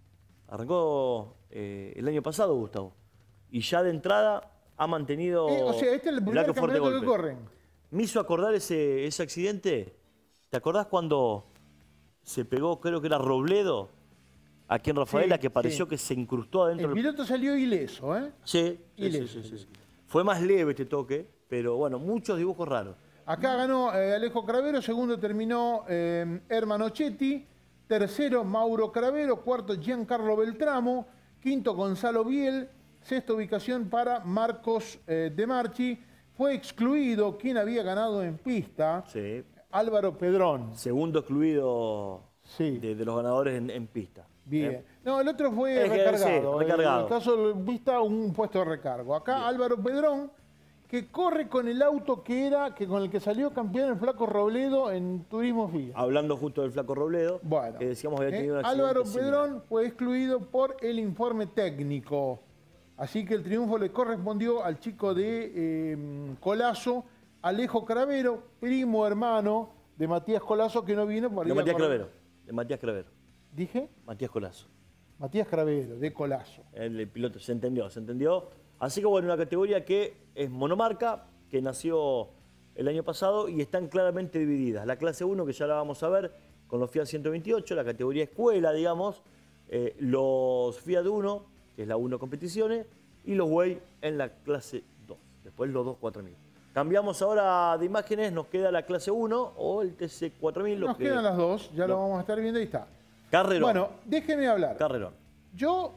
Arrancó eh, el año pasado, Gustavo. Y ya de entrada ha mantenido... Eh, o sea, este es el primer campeonato que corren. Me hizo acordar ese, ese accidente. ¿Te acordás cuando se pegó, creo que era Robledo, aquí en Rafaela, sí, que pareció sí. que se incrustó adentro? El piloto salió ileso, ¿eh? Sí, ileso. Sí, sí, sí. Fue más leve este toque, pero bueno, muchos dibujos raros. Acá ganó eh, Alejo Cravero, segundo terminó eh, Hermano Chetti, tercero Mauro Cravero, cuarto Giancarlo Beltramo, quinto Gonzalo Biel, sexta ubicación para Marcos eh, De Marchi. Fue excluido quien había ganado en pista, Sí. Álvaro Pedrón. Segundo excluido Sí. de, de los ganadores en, en pista. Bien. ¿eh? No, el otro fue Es que, recargado. sí, recargado. En el caso de pista, un puesto de recargo. Acá Bien. Álvaro Pedrón, que corre con el auto que era, que con el que salió campeón el Flaco Robledo en Turismo Fiat. Hablando justo del Flaco Robledo, Bueno, que decíamos había tenido eh, un accidente Álvaro similar. Pedrón fue excluido por el informe técnico. Así que el triunfo le correspondió al chico de eh, Colazo, Alejo Cravero, primo hermano de Matías Colazo, que no vino por De ir a Matías correr. Cravero. De Matías Cravero. ¿Dije? Matías Colazo. Matías Cravero, de Colazo. El, el piloto se entendió, se entendió. Así que bueno, una categoría que es monomarca, que nació el año pasado y están claramente divididas. La clase uno, que ya la vamos a ver, con los Fiat ciento veintiocho, la categoría escuela, digamos, eh, los Fiat Uno, que es la uno competiciones, y los Way en la clase dos. Después los dos cuatro mil. Cambiamos ahora de imágenes, nos queda la clase uno o el T C cuatro mil. Nos que, quedan las dos, ya no. lo vamos a estar viendo, ahí está. Carrerón. Bueno, déjeme hablar. Carrerón. Yo,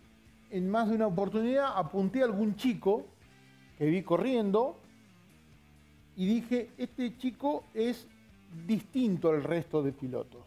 en más de una oportunidad, apunté a algún chico que vi corriendo y dije, este chico es distinto al resto de pilotos.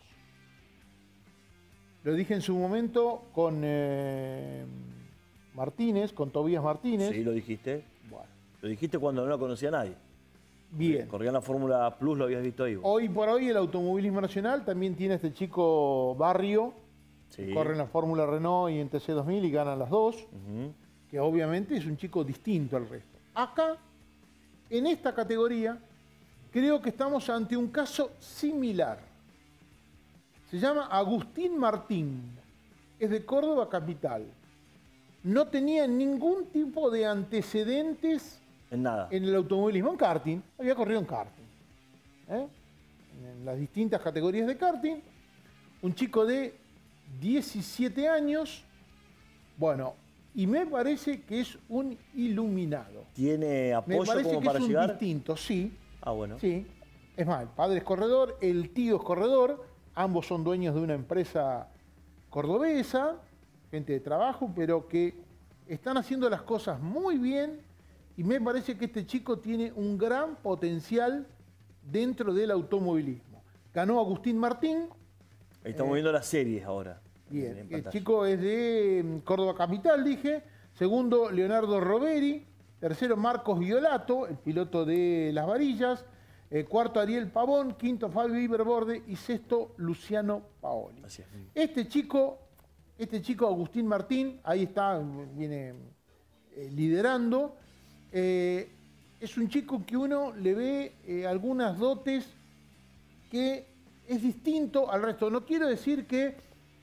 Lo dije en su momento con eh, Martínez, con Tobías Martínez. Sí, lo dijiste. Bueno, Lo dijiste cuando no lo conocía nadie. bien. Corría en la Fórmula Plus, lo habías visto ahí. vos. Hoy por hoy el automovilismo nacional también tiene este chico Barrio, Sí. que corre en la Fórmula Renault y en T C dos mil y gana las dos, Ujú. que obviamente es un chico distinto al resto. Acá, en esta categoría, creo que estamos ante un caso similar. Se llama Agustín Martín, es de Córdoba capital. No tenía ningún tipo de antecedentes En nada. en el automovilismo, en karting, había corrido en karting. ¿eh? En las distintas categorías de karting. Un chico de diecisiete años, bueno, y me parece que es un iluminado. ¿Tiene Me apoyo parece como que para es un llegar? distinto, sí, Ah, bueno. sí. Es más, el padre es corredor, el tío es corredor, ambos son dueños de una empresa cordobesa, gente de trabajo, pero que están haciendo las cosas muy bien y me parece que este chico tiene un gran potencial dentro del automovilismo. Ganó Agustín Martín, Ahí estamos viendo las series ahora. en- bien, en el pantalla. chico es de mm, Córdoba Capital, dije. Segundo, Leonardo Roveri. Tercero, Marcos Violato, el piloto de Las Varillas. Eh, cuarto, Ariel Pavón. Quinto, Fabio Iberborde. Y sexto, Luciano Paoli. Así es. Este chico, este chico Agustín Martín, ahí está, viene eh, liderando. Eh, es un chico que uno le ve eh, algunas dotes que es distinto al resto. No quiero decir que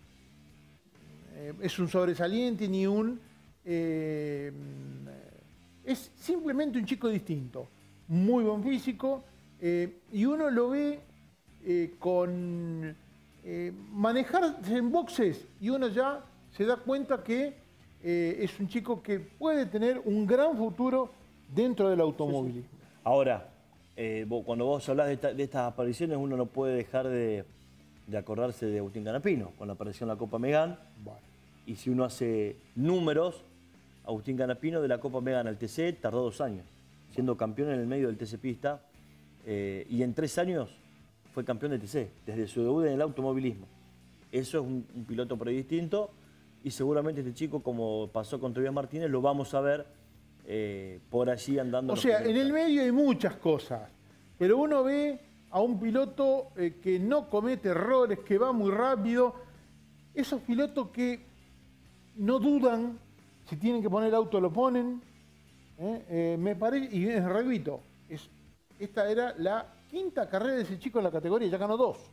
eh, es un sobresaliente ni un... eh, es simplemente un chico distinto. Muy buen físico. eh, y uno lo ve eh, con... eh, manejarse en boxes y uno ya se da cuenta que eh, es un chico que puede tener un gran futuro dentro del automovilismo. Ahora, eh, vos- cuando vos hablás de, esta- de estas apariciones, uno no puede dejar de, de acordarse de Agustín Canapino, cuando apareció en la Copa Megán. Bueno. Y si uno hace números, Agustín Canapino de la Copa Megán al T C tardó dos años, siendo campeón en el medio del T C Pista. eh, y en tres años fue campeón de T C, desde su debut en el automovilismo. Eso es un, un piloto predistinto y seguramente este chico, como pasó con Tobías Martínez, lo vamos a ver eh, por allí andando. O los sea, en primeros el medio hay muchas cosas, pero uno ve a un piloto eh, que no comete errores, que va muy rápido. Esos pilotos que no dudan, si tienen que poner auto lo ponen. ¿eh? Eh, me parece, y es repito, es, esta era la quinta carrera de ese chico en la categoría, ya ganó dos.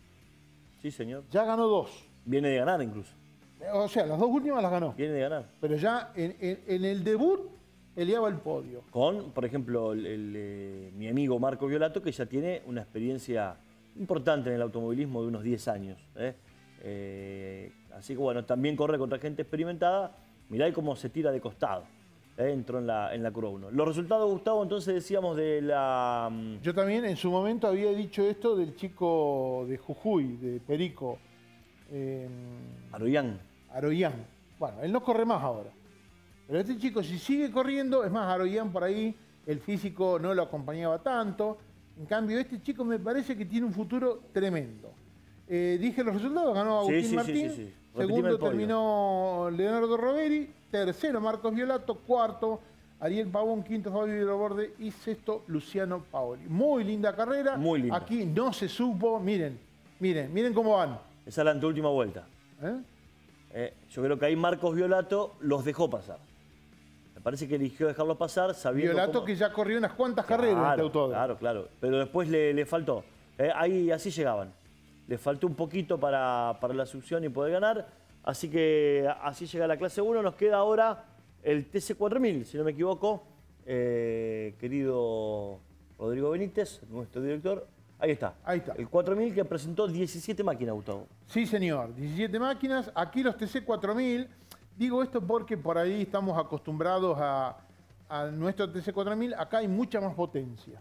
Sí, señor. Ya ganó dos. Viene de ganar incluso. O sea, las dos últimas las ganó. Viene de ganar. Pero ya en, en- en el debut peleaba el podio. Con, por ejemplo, el- el, eh, mi amigo Marco Violato, que ya tiene una experiencia importante en el automovilismo de unos diez años. ¿eh? Eh, así que bueno, también corre contra gente experimentada. Mirá cómo se tira de costado. ¿eh? Entró en la, en la curva uno. Los resultados, Gustavo, entonces decíamos de la... mm, Yo también en su momento había dicho esto del chico de Jujuy, de Perico, eh, Aroyán. Aroyán. Bueno, él no corre más ahora. Pero este chico, si sigue corriendo, es más, Aroyán por ahí, el físico no lo acompañaba tanto. En cambio, este chico me parece que tiene un futuro tremendo. Eh, dije los resultados, ganó Sí, Agustín sí, sí, Martín. sí, sí. Repetime el Segundo podio. terminó Leonardo Roveri. Tercero, Marcos Violato. Cuarto, Ariel Pavón. Quinto, Fabio Iberborde. Y sexto, Luciano Paoli. Muy linda carrera. Muy linda. Aquí no se supo. Miren, miren, miren cómo van. Esa es la anteúltima vuelta. ¿eh? Eh, yo creo que ahí Marcos Violato los dejó pasar. Me parece que eligió dejarlos pasar sabiendo Violato cómo- que ya corrió unas cuantas carreras en este Claro, autódromo. claro, claro. Pero después le, le faltó. Eh, ahí así llegaban. Le faltó un poquito para, para la succión y poder ganar. Así que así llega la clase uno. Nos queda ahora el T C cuatro mil, si no me equivoco. Eh, querido Rodrigo Benítez, nuestro director. Ahí está. Ahí está. El cuatro mil que presentó diecisiete máquinas, Gustavo. Sí, señor. diecisiete máquinas. Aquí los T C cuatro mil. Digo esto porque por ahí estamos acostumbrados a, a nuestro T C cuatro mil. Acá hay mucha más potencia.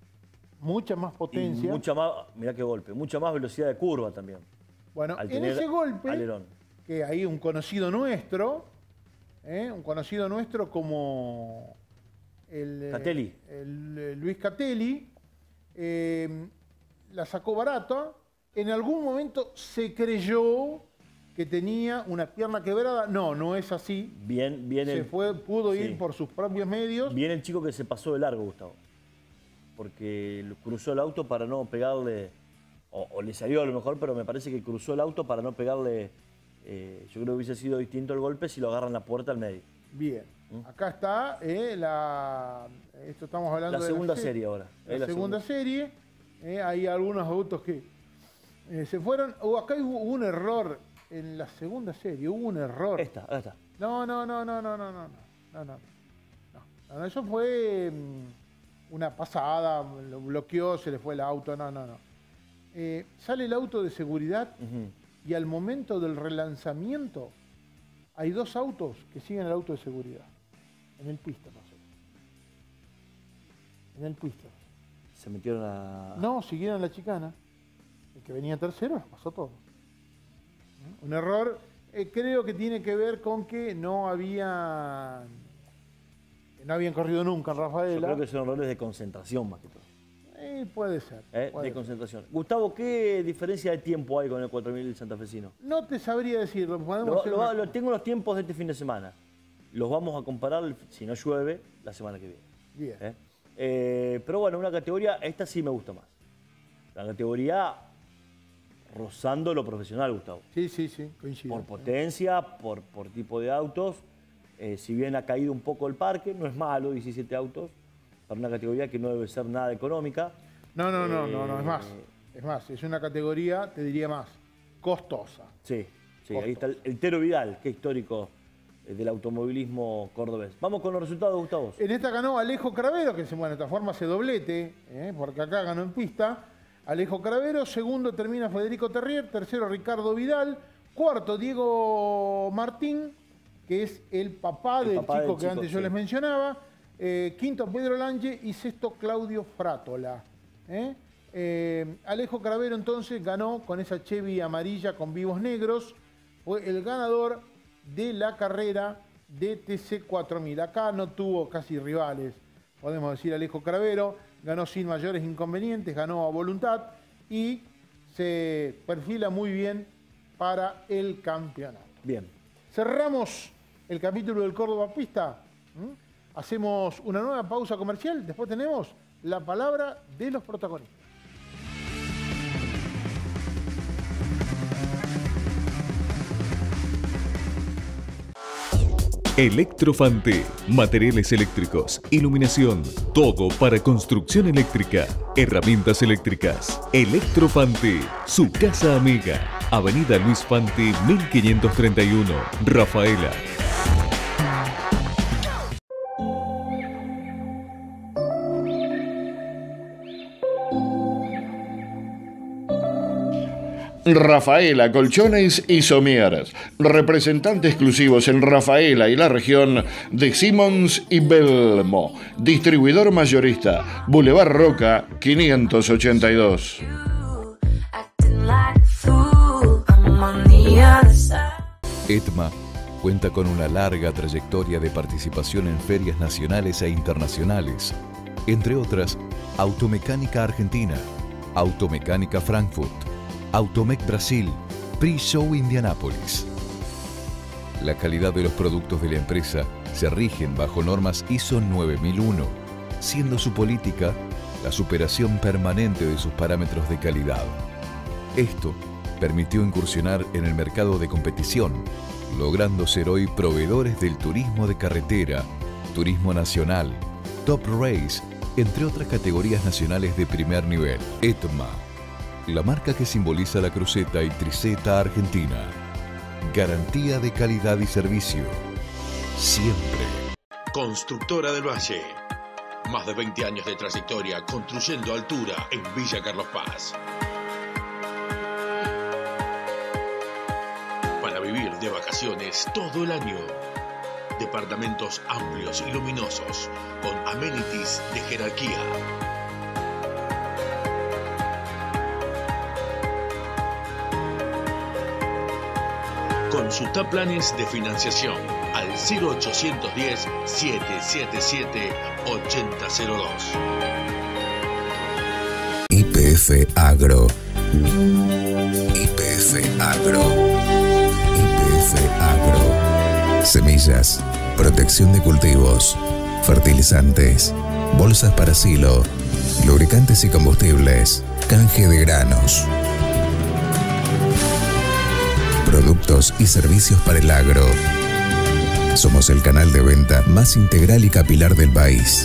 Mucha más Y potencia. mucha más, mirá qué golpe, mucha más velocidad de curva también. Bueno, al en tener ese golpe, alerón. que hay un conocido nuestro, ¿eh? un conocido nuestro como el, Catelli. el, el Luis Catelli, eh, la sacó barata. En algún momento se creyó que tenía una pierna quebrada. No, no es así. Bien, bien se el, fue, pudo sí. ir por sus propios medios. Bien el chico que se pasó de largo, Gustavo. Porque cruzó el auto para no pegarle, o, o le salió a lo mejor, pero me parece que cruzó el auto para no pegarle. Eh, yo creo que hubiese sido distinto el golpe si lo agarran la puerta al medio. Bien. ¿Mm? Acá está eh, la. Esto estamos hablando la de segunda la serie, serie ahora. La, la segunda, segunda serie. Eh, hay algunos autos que eh, se fueron. O acá hubo un error en la segunda serie. Hubo un error. Esta, acá está. No, no, no, no, no, no, no, no, no, no. no eso fue um, una pasada. Lo bloqueó, se le fue el auto. No, no, no. Eh, sale el auto de seguridad uh-huh. y al momento del relanzamiento hay dos autos que siguen el auto de seguridad. En el pista pasó. En el pista. Se metieron a... No, siguieron la chicana. El que venía tercero pasó todo. Un error, eh, creo que tiene que ver con que no habían, que no habían corrido nunca en Rafaela. Yo creo que son errores de concentración más que todo. Eh, puede ser. ¿Eh? Puede de ser. concentración. Gustavo, ¿qué diferencia de tiempo hay con el cuatro mil santafesino? No te sabría decirlo. Lo, lo, lo, tengo los tiempos de este fin de semana. Los vamos a comparar, si no llueve, la semana que viene. Bien. ¿Eh? Eh, pero bueno, una categoría, esta sí me gusta más. La categoría rozando lo profesional, Gustavo. Sí, sí, sí, coincido. Por potencia, por, por tipo de autos. Eh, si bien ha caído un poco el parque, no es malo, diecisiete autos, para una categoría que no debe ser nada económica. No, no, no, eh, no, no, es más. Es más, es una categoría, te diría más, costosa. Sí, sí, costosa. Ahí está el, el Tero Vidal, qué histórico del automovilismo cordobés. Vamos con los resultados, Gustavo. En esta ganó Alejo Cravero, que bueno, de esta forma se doblete, ¿eh? porque acá ganó en pista. Alejo Cravero, segundo termina Federico Terrier, tercero Ricardo Vidal, cuarto Diego Martín, que es el papá el del papá chico del que chico, antes sí. yo les mencionaba, eh, quinto Pedro Lange y sexto Claudio Frátola. ¿eh? Eh, Alejo Cravero entonces ganó con esa Chevy amarilla con vivos negros, fue el ganador de la carrera de T C cuatro mil. Acá no tuvo casi rivales, podemos decir. Alejo Cravero ganó sin mayores inconvenientes, ganó a voluntad y se perfila muy bien para el campeonato. Bien. Cerramos el capítulo del Córdoba Pista. ¿Mm? Hacemos una nueva pausa comercial, después tenemos la palabra de los protagonistas. Electrofante, materiales eléctricos, iluminación, todo para construcción eléctrica, herramientas eléctricas. Electrofante, su casa amiga. Avenida Luis Fante, mil quinientos treinta y uno, Rafaela. Rafaela Colchones y Somieres, representantes exclusivos en Rafaela y la región de Simmons y Belmo, distribuidor mayorista, Boulevard Roca quinientos ochenta y dos. ETMA cuenta con una larga trayectoria de participación en ferias nacionales e internacionales, entre otras Automecánica Argentina, Automecánica Frankfurt, Automec Brasil, Pre-Show Indianápolis. La calidad de los productos de la empresa se rigen bajo normas I S O nueve mil uno, siendo su política la superación permanente de sus parámetros de calidad. Esto permitió incursionar en el mercado de competición, logrando ser hoy proveedores del turismo de carretera, turismo nacional, Top Race, entre otras categorías nacionales de primer nivel. ETMA, la marca que simboliza la cruceta y triceta argentina. Garantía de calidad y servicio. Siempre. Constructora del Valle. Más de veinte años de trayectoria construyendo altura en Villa Carlos Paz. Para vivir de vacaciones todo el año. Departamentos amplios y luminosos con amenities de jerarquía. Consulta planes de financiación al cero ochocientos diez, setecientos setenta y siete, ochenta cero dos. Y P F Agro. Y P F Agro. Y P F Agro. Semillas, protección de cultivos, fertilizantes, bolsas para silo, lubricantes y combustibles, canje de granos, productos y servicios para el agro. Somos el canal de venta más integral y capilar del país.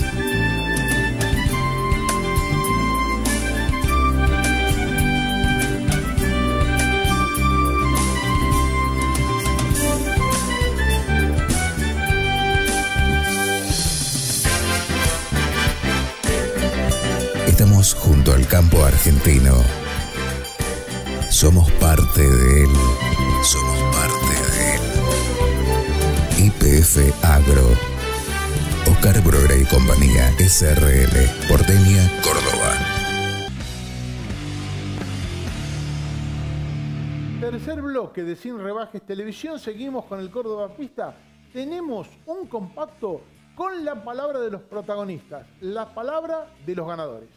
Estamos junto al campo argentino. Somos parte de él. Somos parte de él. Y P F Agro. Oscar Brogra y compañía S R L. Porteña, Córdoba. Tercer bloque de Sin Rebajes Televisión. Seguimos con el Córdoba Pista. Tenemos un compacto con la palabra de los protagonistas. La palabra de los ganadores.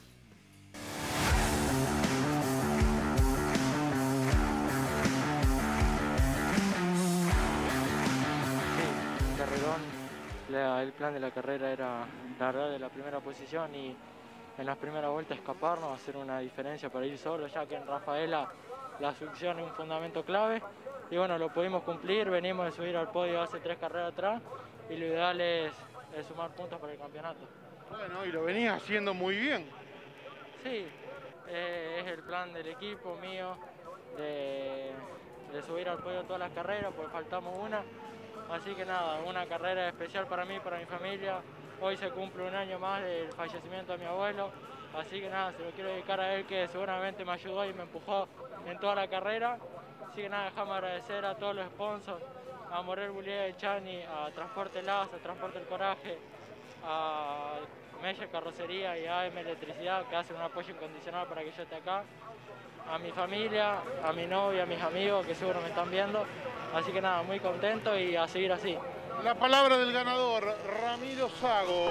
La, el plan de la carrera era largar de la primera posición y en las primeras vueltas escaparnos, hacer una diferencia para ir solo, ya que en Rafaela la succión es un fundamento clave. Y bueno, lo pudimos cumplir, venimos de subir al podio hace tres carreras atrás y lo ideal es, es sumar puntos para el campeonato. Bueno, y lo venía haciendo muy bien. Sí, eh, es el plan del equipo mío de, de subir al podio todas las carreras, porque faltamos una. Así que nada, una carrera especial para mí, para mi familia. Hoy se cumple un año más del fallecimiento de mi abuelo. Así que nada, se lo quiero dedicar a él, que seguramente me ayudó y me empujó en toda la carrera. Así que nada, dejamos agradecer a todos los sponsors, a Morel Bullier, Chani, a Transporte Laza, a Transporte El Coraje, a Meyer Carrocería y a A M Electricidad, que hacen un apoyo incondicional para que yo esté acá. A mi familia, a mi novia, a mis amigos que seguro me están viendo. Así que nada, muy contento y a seguir así. La palabra del ganador, Ramiro Sago.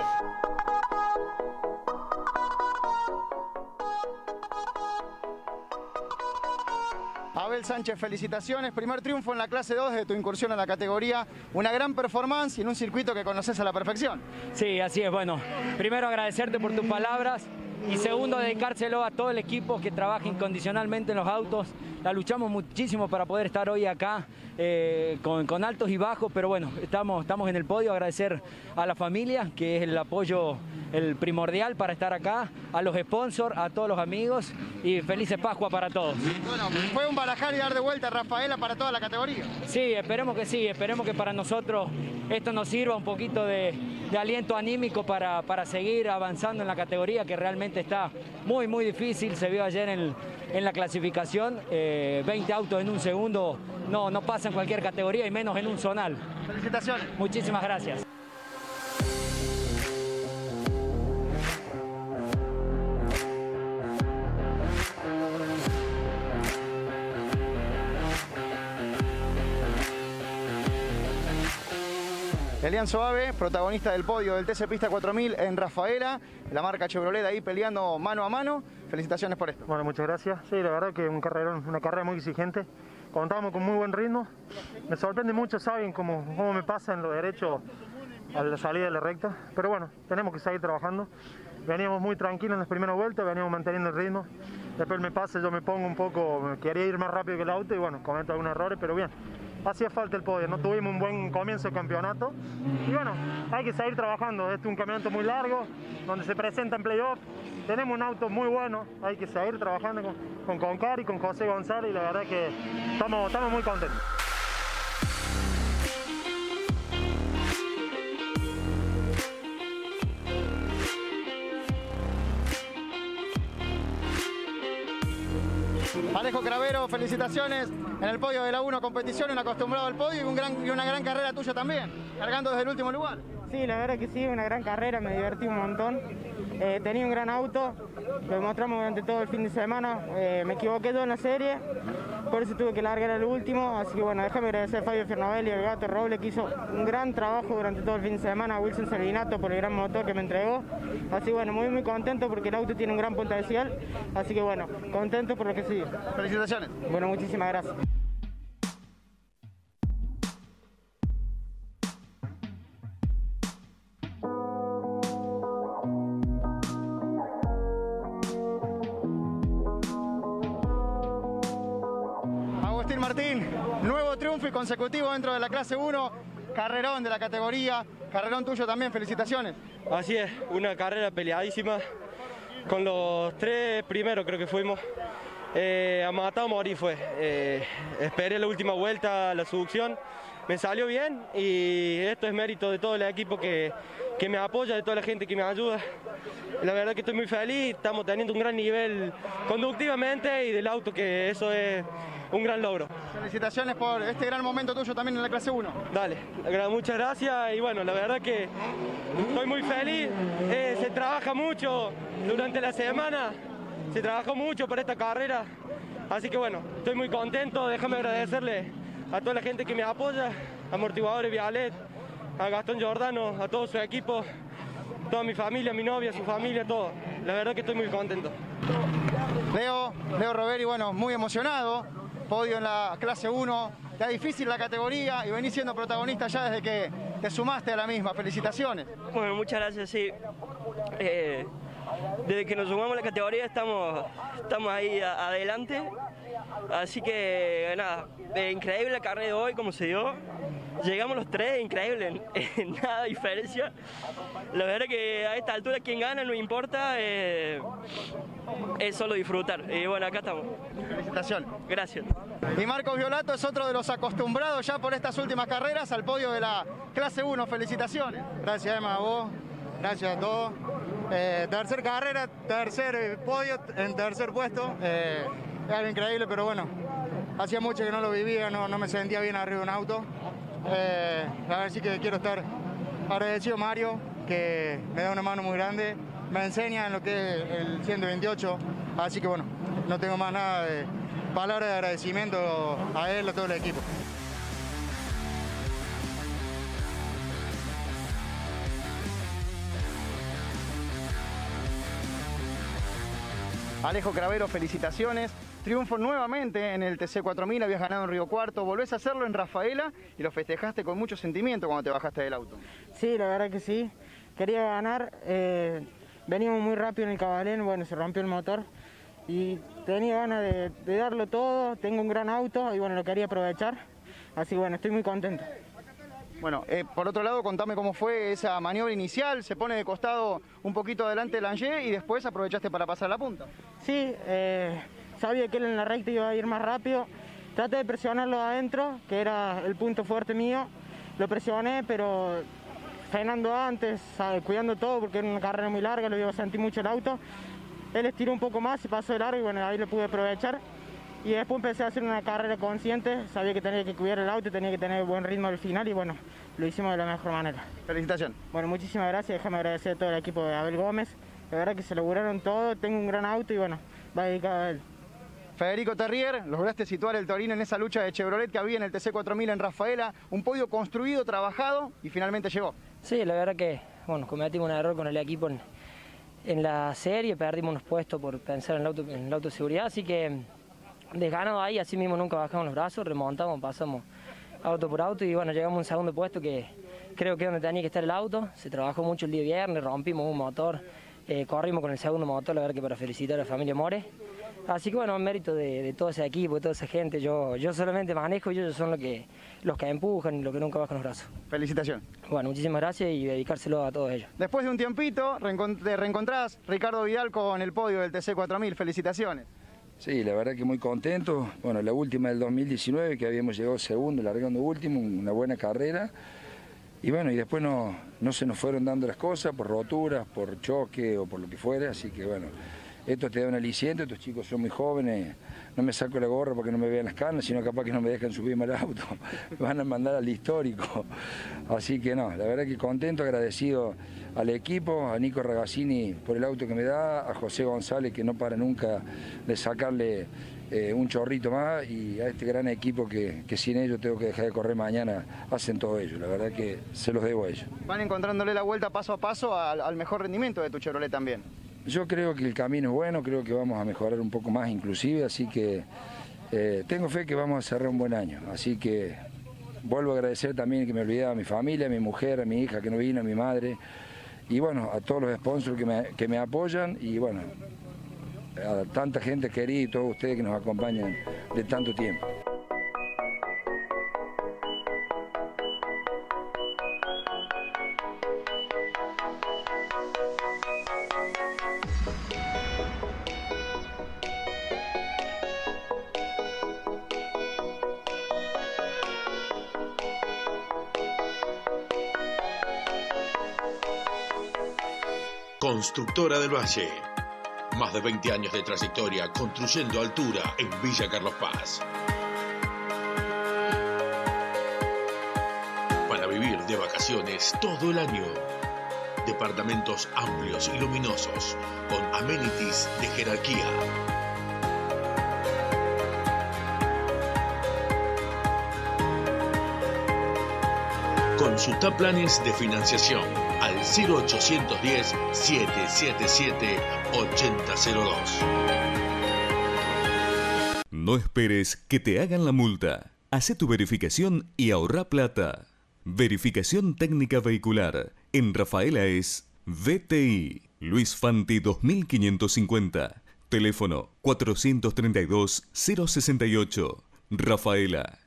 Abel Sánchez, felicitaciones. Primer triunfo en la clase dos de tu incursión en la categoría. Una gran performance y en un circuito que conoces a la perfección. Sí, así es. Bueno, primero agradecerte por tus palabras. Y segundo, dedicárselo a todo el equipo que trabaja incondicionalmente en los autos. La luchamos muchísimo para poder estar hoy acá eh, con, con altos y bajos, pero bueno, estamos, estamos en el podio. Agradecer a la familia, que es el apoyo el primordial para estar acá, a los sponsors, a todos los amigos y felices Pascua para todos. Bueno, fue un barajar y dar de vuelta a Rafaela para toda la categoría. Sí, esperemos que sí, esperemos que para nosotros esto nos sirva un poquito de, de aliento anímico para, para seguir avanzando en la categoría, que realmente está muy, muy difícil. Se vio ayer en, en la clasificación, eh, veinte autos en un segundo no, no pasa en cualquier categoría y menos en un zonal. Felicitaciones. Muchísimas gracias. Elian Soave, protagonista del podio del T C Pista cuatro mil en Rafaela, la marca Chevrolet ahí peleando mano a mano. Felicitaciones por esto. Bueno, muchas gracias. Sí, la verdad que un carrerón, una carrera muy exigente. Contamos con muy buen ritmo. Me sorprende mucho, saben cómo, cómo me pasa en lo derecho a la salida de la recta. Pero bueno, tenemos que seguir trabajando. Veníamos muy tranquilos en las primeras vueltas, veníamos manteniendo el ritmo. Después me pasa, yo me pongo un poco, quería ir más rápido que el auto y bueno, cometo algunos errores, pero bien. Hacía falta el podio, no tuvimos un buen comienzo de campeonato y bueno, hay que seguir trabajando. Este es un campeonato muy largo, donde se presentan playoffs, tenemos un auto muy bueno, hay que seguir trabajando con, con Concar y con José González y la verdad que estamos, estamos muy contentos. Alejo Cravero, felicitaciones en el podio de la uno competición, un acostumbrado al podio y, un gran, y una gran carrera tuya también, cargando desde el último lugar. Sí, la verdad que sí, una gran carrera, me divertí un montón. Eh, tenía un gran auto, lo demostramos durante todo el fin de semana. Eh, me equivoqué yo en la serie por eso tuve que largar al último. Así que bueno, déjame agradecer a Fabio Fiernovelli y al Gato Roble, que hizo un gran trabajo durante todo el fin de semana, a Wilson Salvinato por el gran motor que me entregó. Así que bueno, muy muy contento porque el auto tiene un gran potencial. Así que bueno, contento por lo que sigue. Felicitaciones. Bueno, muchísimas gracias. Martín, nuevo triunfo y consecutivo dentro de la clase uno, carrerón de la categoría, carrerón tuyo también, felicitaciones. Así es, una carrera peleadísima, con los tres primeros creo que fuimos, eh, a matar o morir fue, eh, esperé la última vuelta, la succión, me salió bien y esto es mérito de todo el equipo que, que me apoya, de toda la gente que me ayuda. La verdad que estoy muy feliz, estamos teniendo un gran nivel conductivamente y del auto, que eso es un gran logro. Felicitaciones por este gran momento tuyo también en la clase uno. Dale, muchas gracias y bueno, la verdad que estoy muy feliz, eh, se trabaja mucho durante la semana, se trabajó mucho para esta carrera, así que bueno, estoy muy contento, déjame agradecerle a toda la gente que me apoya, a Amortiguadores Vialet, a Gastón Giordano, a todo su equipo, toda mi familia, mi novia, su familia, todo. La verdad que estoy muy contento. Leo, Leo Roveri, bueno, muy emocionado, podio en la clase uno, está difícil la categoría y venís siendo protagonista ya desde que te sumaste a la misma, felicitaciones. Bueno, muchas gracias, sí. Eh, desde que nos sumamos a la categoría estamos, estamos ahí a, adelante, así que nada, eh, increíble la carrera de hoy, como se dio. Llegamos los tres, increíble, nada de diferencia. La verdad que a esta altura quien gana no importa, eh, es solo disfrutar. Y bueno, acá estamos. Felicitaciones. Gracias. Y Marcos Violato es otro de los acostumbrados ya por estas últimas carreras al podio de la clase uno. Felicitaciones. Gracias, Emma, a vos. Gracias a todos. Eh, tercer carrera, tercer podio, en tercer puesto. Eh, es algo increíble, pero bueno, hacía mucho que no lo vivía, no, no me sentía bien arriba de un auto. Eh, a ver, sí que quiero estar agradecido a Mario, que me da una mano muy grande, me enseña en lo que es el ciento veintiocho, así que bueno, no tengo más nada de palabras de agradecimiento a él, a todo el equipo. Alejo Cravero, felicitaciones. Triunfo nuevamente en el T C cuatro mil, habías ganado en Río Cuarto, volvés a hacerlo en Rafaela y lo festejaste con mucho sentimiento cuando te bajaste del auto. Sí, la verdad que sí. Quería ganar, eh, veníamos muy rápido en el Cabalén, bueno, se rompió el motor y tenía ganas de, de darlo todo, tengo un gran auto y bueno, lo quería aprovechar, así que bueno, estoy muy contento. Bueno, eh, por otro lado, contame cómo fue esa maniobra inicial, se pone de costado un poquito adelante el Angé y después aprovechaste para pasar la punta. Sí, eh, sabía que él en la recta iba a ir más rápido, traté de presionarlo adentro, que era el punto fuerte mío, lo presioné, pero frenando antes, ¿sabe? Cuidando todo porque era una carrera muy larga, lo iba a sentir mucho el auto. Él estiró un poco más y pasó de largo y bueno, ahí lo pude aprovechar. Y después empecé a hacer una carrera consciente, sabía que tenía que cuidar el auto, tenía que tener buen ritmo al final y bueno, lo hicimos de la mejor manera. Felicitaciones. Bueno, muchísimas gracias, déjame agradecer a todo el equipo de Abel Gómez, la verdad que se lograron todo, tengo un gran auto y bueno, va dedicado a él. Federico Terrier, lograste situar el Torino en esa lucha de Chevrolet que había en el T C cuatro mil en Rafaela, un podio construido, trabajado y finalmente llegó. Sí, la verdad que bueno, cometimos un error con el equipo en, en la serie, perdimos unos puestos por pensar en el auto, en el auto de seguridad, así que desganado ahí, así mismo nunca bajamos los brazos, remontamos, pasamos auto por auto y bueno, llegamos a un segundo puesto que creo que es donde tenía que estar el auto, se trabajó mucho el día viernes, rompimos un motor, eh, corrimos con el segundo motor, la verdad que para felicitar a la familia More. Así que bueno, en mérito de, de todo ese equipo, de toda esa gente, yo, yo solamente manejo y ellos son los que, los que empujan y los que nunca bajan los brazos. Felicitaciones. Bueno, muchísimas gracias y dedicárselo a todos ellos. Después de un tiempito, te reencontrás Ricardo Vidal con el podio del T C cuatro mil, felicitaciones. Sí, la verdad que muy contento. Bueno, la última del dos mil diecinueve, que habíamos llegado segundo, largando último, una buena carrera. Y bueno, y después no, no se nos fueron dando las cosas por roturas, por choque o por lo que fuera, así que bueno, esto te da un aliciente, estos chicos son muy jóvenes, no me saco la gorra porque no me vean las canas, sino capaz que no me dejan subirme al auto, me van a mandar al histórico. Así que no, la verdad que contento, agradecido al equipo, a Nico Ragazzini por el auto que me da, a José González que no para nunca de sacarle eh, un chorrito más y a este gran equipo que, que sin ellos tengo que dejar de correr mañana, hacen todo ello. La verdad que se los debo a ellos. Van encontrándole la vuelta paso a paso al, al mejor rendimiento de tu Chevrolet también. Yo creo que el camino es bueno, creo que vamos a mejorar un poco más inclusive, así que eh, tengo fe que vamos a cerrar un buen año. Así que vuelvo a agradecer también, que me olvidé a mi familia, a mi mujer, a mi hija que no vino, a mi madre, y bueno, a todos los sponsors que me, que me apoyan, y bueno, a tanta gente querida y todos ustedes que nos acompañan de tanto tiempo. Constructora del Valle. Más de veinte años de trayectoria construyendo altura en Villa Carlos Paz. Para vivir de vacaciones todo el año. Departamentos amplios y luminosos con amenities de jerarquía. Consulta planes de financiación al cero ochocientos diez, setecientos setenta y siete, ochenta cero dos. No esperes que te hagan la multa. Hacé tu verificación y ahorra plata. Verificación técnica vehicular. En Rafaela es V T I. Luis Fanti dos mil quinientos cincuenta. Teléfono cuatrocientos treinta y dos, cero sesenta y ocho. Rafaela.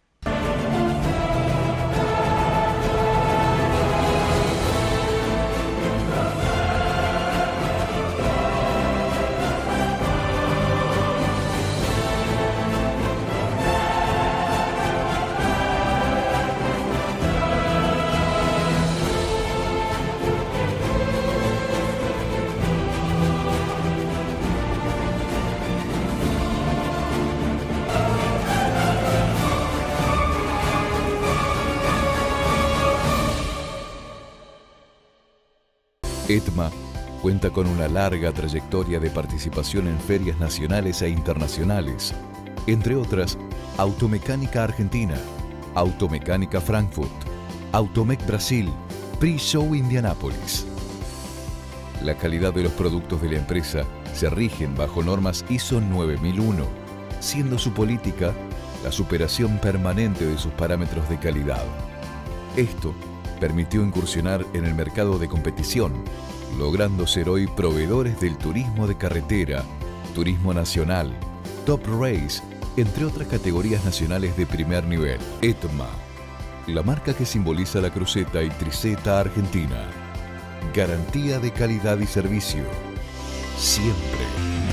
ETMA cuenta con una larga trayectoria de participación en ferias nacionales e internacionales, entre otras Automecánica Argentina, Automecánica Frankfurt, Automec Brasil, Pre-Show Indianápolis. La calidad de los productos de la empresa se rigen bajo normas I S O nueve mil uno, siendo su política la superación permanente de sus parámetros de calidad. Esto permitió incursionar en el mercado de competición, logrando ser hoy proveedores del turismo de carretera, turismo nacional, Top Race, entre otras categorías nacionales de primer nivel. ETMA, la marca que simboliza la cruceta y triceta argentina. Garantía de calidad y servicio. Siempre.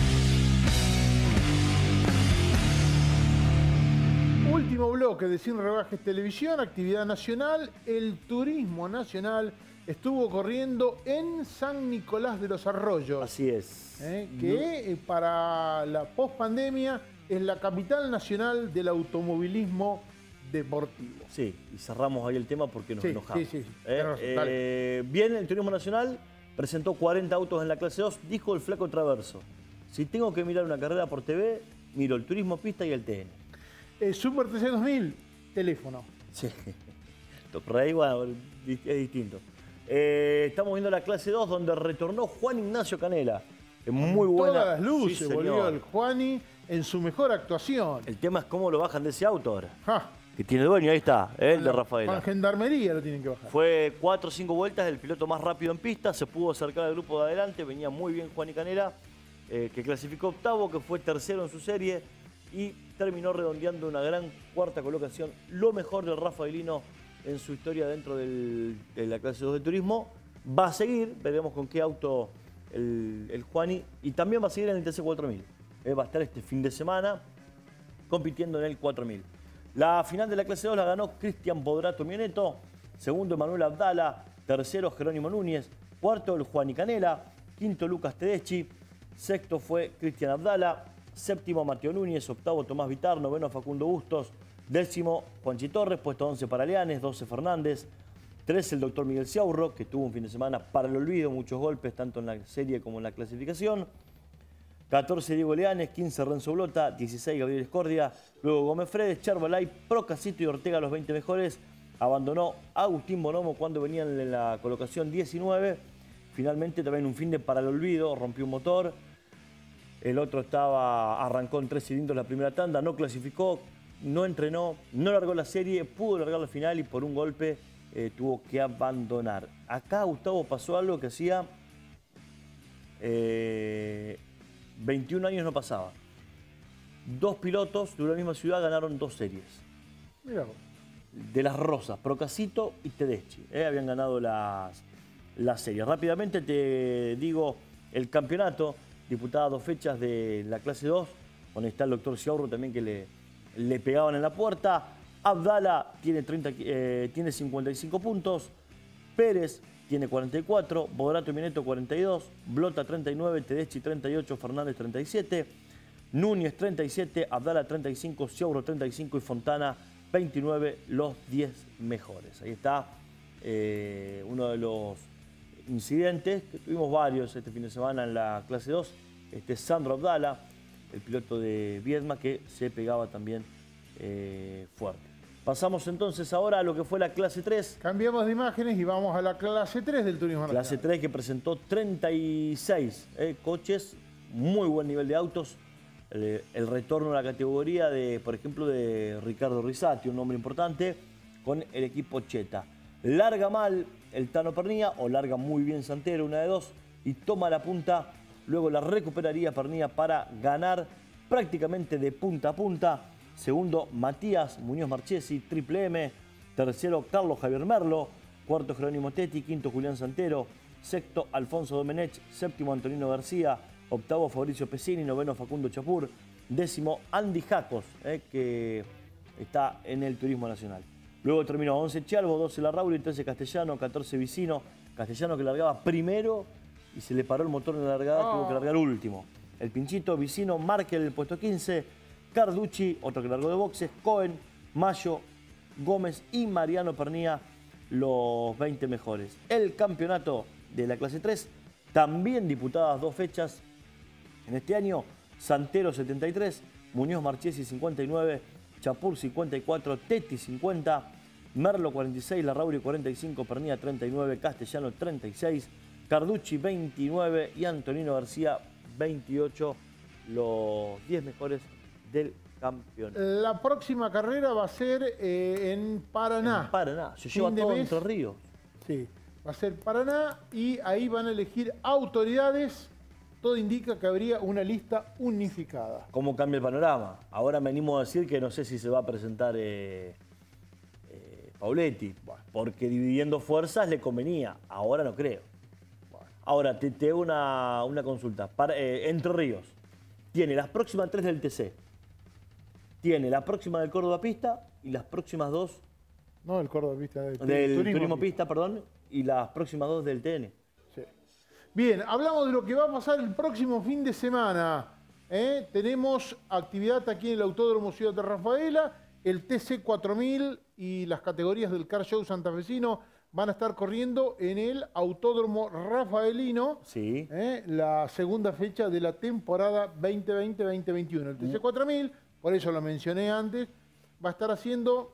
Último bloque de Sin Rebajes Televisión, actividad nacional. El turismo nacional estuvo corriendo en San Nicolás de los Arroyos. Así es. ¿Eh? Que eh, para la pospandemia es la capital nacional del automovilismo deportivo. Sí, y cerramos ahí el tema porque nos sí, enojamos. Sí, sí, sí. ¿Eh? Eh, bien, el turismo nacional presentó cuarenta autos en la clase dos, dijo el flaco Traverso. Si tengo que mirar una carrera por T V, miro el turismo pista y el T N. Eh, Super T C dos mil, teléfono. Sí, Top Race, bueno, es distinto. Eh, estamos viendo la clase dos donde retornó Juan Ignacio Canela. Muy buena. Todas las luces, sí, volvió el Juani en su mejor actuación. El tema es cómo lo bajan de ese auto ahora. Ja. Que tiene dueño, ahí está, eh, el de Rafaela. Con gendarmería lo tienen que bajar. Fue cuatro o cinco vueltas, el piloto más rápido en pista, se pudo acercar al grupo de adelante, venía muy bien Juan y Canela, eh, que clasificó octavo, que fue tercero en su serie y terminó redondeando una gran cuarta colocación, lo mejor del rafaelino en su historia dentro del, de la clase dos de turismo. Va a seguir, veremos con qué auto el, el Juani, y también va a seguir en el T C cuatro mil. Eh, va a estar este fin de semana compitiendo en el cuatro mil. La final de la clase dos la ganó Cristian Bodrato Mioneto, segundo Emanuel Abdala, tercero Jerónimo Núñez, cuarto el Juan y Canela, quinto Lucas Tedeschi, sexto fue Cristian Abdala, séptimo Mateo Núñez, octavo Tomás Vitar, noveno Facundo Bustos, décimo Juanchi Torres, puesto once para Leanes, doce Fernández, trece el doctor Miguel Ciaurro, que tuvo un fin de semana para el olvido, muchos golpes tanto en la serie como en la clasificación. catorce Diego Leanes, quince Renzo Blota, dieciséis Gabriel Escordia, luego Gómez Fredes, Charbalay, Procasito y Ortega los veinte mejores. Abandonó Agustín Bonomo cuando venían en la colocación diecinueve. Finalmente también un fin de para el olvido, rompió un motor. El otro estaba, arrancó en tres cilindros la primera tanda, no clasificó, no entrenó, no largó la serie, pudo largar la final y por un golpe eh, tuvo que abandonar. Acá, Gustavo, pasó algo que hacía eh, veintiún años no pasaba. Dos pilotos de una misma ciudad ganaron dos series. Mirá. De las Rosas, Procasito y Tedeschi, eh, habían ganado las, las series. Rápidamente te digo el campeonato, disputadas dos fechas de la clase dos, donde está el doctor Ciaurro también que le, le pegaban en la puerta. Abdala tiene, treinta, eh, tiene cincuenta y cinco puntos, Pérez tiene cuarenta y cuatro, Bodrato y Mineto cuarenta y dos, Blota treinta y nueve, Tedeschi treinta y ocho, Fernández treinta y siete, Núñez treinta y siete, Abdala treinta y cinco, Ciaurro treinta y cinco y Fontana veintinueve, los diez mejores. Ahí está eh, uno de los incidentes, que tuvimos varios este fin de semana en la clase dos. Este es Sandro Abdala, el piloto de Viedma, que se pegaba también eh, fuerte. Pasamos entonces ahora a lo que fue la clase tres. Cambiamos de imágenes y vamos a la clase tres del turismo nacional. Clase tres que presentó treinta y seis eh, coches, muy buen nivel de autos. El, el retorno a la categoría de, por ejemplo, de Ricardo Risati, un hombre importante, con el equipo Cheta. Larga mal el Tano Pernía, o larga muy bien Santero, una de dos, y toma la punta. Luego la recuperaría Pernía para ganar prácticamente de punta a punta. Segundo, Matías Muñoz Marchesi, Triple M. Tercero, Carlos Javier Merlo. Cuarto, Jerónimo Tetti. Quinto, Julián Santero. Sexto, Alfonso Domenech. Séptimo, Antonino García. Octavo, Fabricio Pesini. Noveno, Facundo Chapur. Décimo, Andy Jacos, eh, que está en el turismo nacional. Luego terminó once Chalvo, doce Larrauri, trece Castellano, catorce Vicino. Castellano que largaba primero y se le paró el motor en la largada, oh. tuvo que largar último. El Pinchito, Vicino, Markel el puesto quince. Carducci, otro que largó de boxes. Cohen, Mayo, Gómez y Mariano Pernía, los veinte mejores. El campeonato de la clase tres, también disputadas dos fechas en este año. Santero setenta y tres, Muñoz Marchesi cincuenta y nueve, Chapur cincuenta y cuatro, Tetti cincuenta, Merlo cuarenta y seis, Larrauri cuarenta y cinco, Pernía treinta y nueve, Castellano treinta y seis, Carducci veintinueve y Antonino García veintiocho, los diez mejores del campeonato. La próxima carrera va a ser eh, en Paraná. En Paraná, se lleva todo Entre Ríos. Sí, va a ser Paraná y ahí van a elegir autoridades. Todo indica que habría una lista unificada. ¿Cómo cambia el panorama? Ahora me animo a decir que no sé si se va a presentar eh, eh, Pauletti, bueno, porque dividiendo fuerzas le convenía. Ahora no creo. Bueno, ahora te, te hago una, una consulta. Para, eh, Entre Ríos tiene las próximas tres del T C. Tiene la próxima del Córdoba Pista y las próximas dos... No, el Córdoba Pista. Del, del Turismo, turismo Pista, Pista, perdón. Y las próximas dos del T N. Sí. Bien, hablamos de lo que va a pasar el próximo fin de semana. ¿eh? Tenemos actividad aquí en el Autódromo Ciudad de Rafaela. El T C cuatro mil y las categorías del Car Show santafesino van a estar corriendo en el Autódromo Rafaelino. Sí. ¿eh? La segunda fecha de la temporada veinte veinte veinte veintiuno. El T C cuatro mil, por eso lo mencioné antes, va a estar haciendo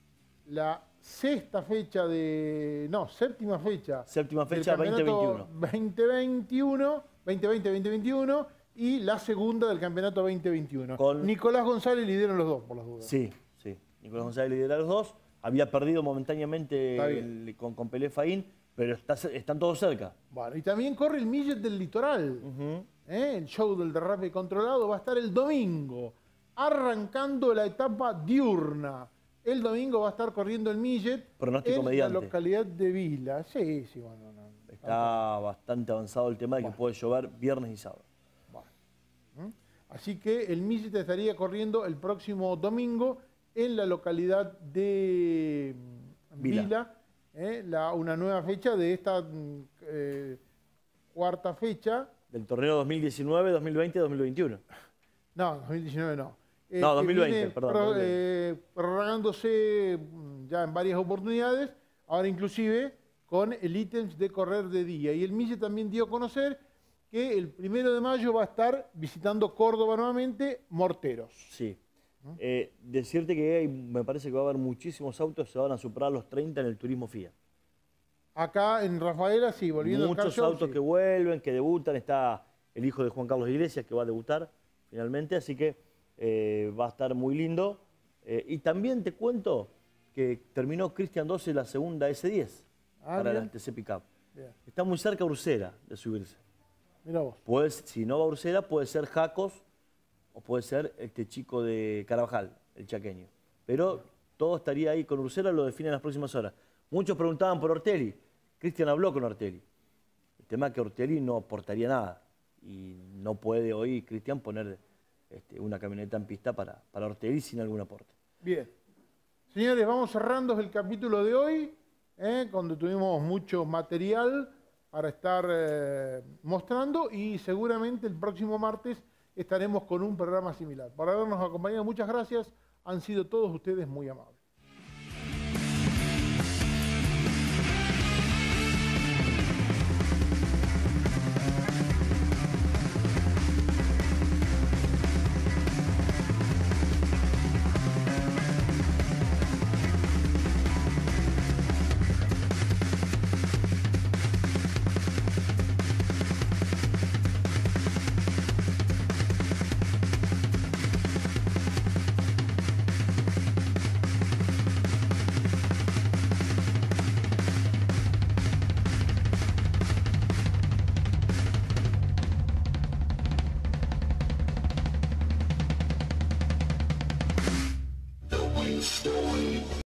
la sexta fecha de... No, séptima fecha. Séptima fecha veinte veintiuno. veinte veintiuno, veinte veinte veinte veintiuno y la segunda del campeonato veinte veintiuno. Con Nicolás González lideran los dos, por las dudas. Sí, sí. Nicolás González lidera los dos. Había perdido momentáneamente el, con, con Pelé Faín, pero está, están todos cerca. Bueno, y también corre el Millet del Litoral. Uh-huh. ¿eh? El show del derrape controlado va a estar el domingo, arrancando la etapa diurna. El domingo va a estar corriendo el Millet Pronóstico en mediante. la localidad de Vila. Sí, sí, bueno. No, Está bastante avanzado el tema de que bueno. puede llover viernes y sábado. Bueno. Así que el Millet estaría corriendo el próximo domingo en la localidad de Vila. Vila ¿eh? la, una nueva fecha de esta eh, cuarta fecha. Del torneo dos mil diecinueve, dos mil veinte, dos mil veintiuno. No, dos mil diecinueve no. Eh, no, dos mil veinte, perdón. Pro, dos mil veinte. Eh, prorrogándose ya en varias oportunidades, ahora inclusive con el ítems de correr de día. Y el Millet también dio a conocer que el primero de mayo va a estar visitando Córdoba nuevamente, Morteros. Sí. Eh, decirte que hay, me parece que va a haber muchísimos autos, se van a superar los treinta en el turismo F I A. Acá en Rafaela, sí, volviendo Muchos al car show, autos sí. que vuelven, que debutan. Está el hijo de Juan Carlos Iglesias que va a debutar finalmente, así que eh, va a estar muy lindo. Eh, y también te cuento que terminó Cristian doce la segunda S diez Ah, para bien. la T C Pickup. Bien. Está muy cerca Ursera de subirse. Mirá vos. Puede, si no va a Ursera, puede ser Jacos o puede ser este chico de Carabajal, el chaqueño. Pero todo estaría ahí con Ursera, lo definen en las próximas horas. Muchos preguntaban por Ortelli. Cristian habló con Ortelli. El tema es que Ortelli no aportaría nada. Y no puede hoy Cristian poner este, una camioneta en pista para, para Ortelli sin algún aporte. Bien. Señores, vamos cerrando el capítulo de hoy, ¿eh? Donde tuvimos mucho material para estar eh, mostrando y seguramente el próximo martes estaremos con un programa similar. Por habernos acompañado, muchas gracias. Han sido todos ustedes muy amables.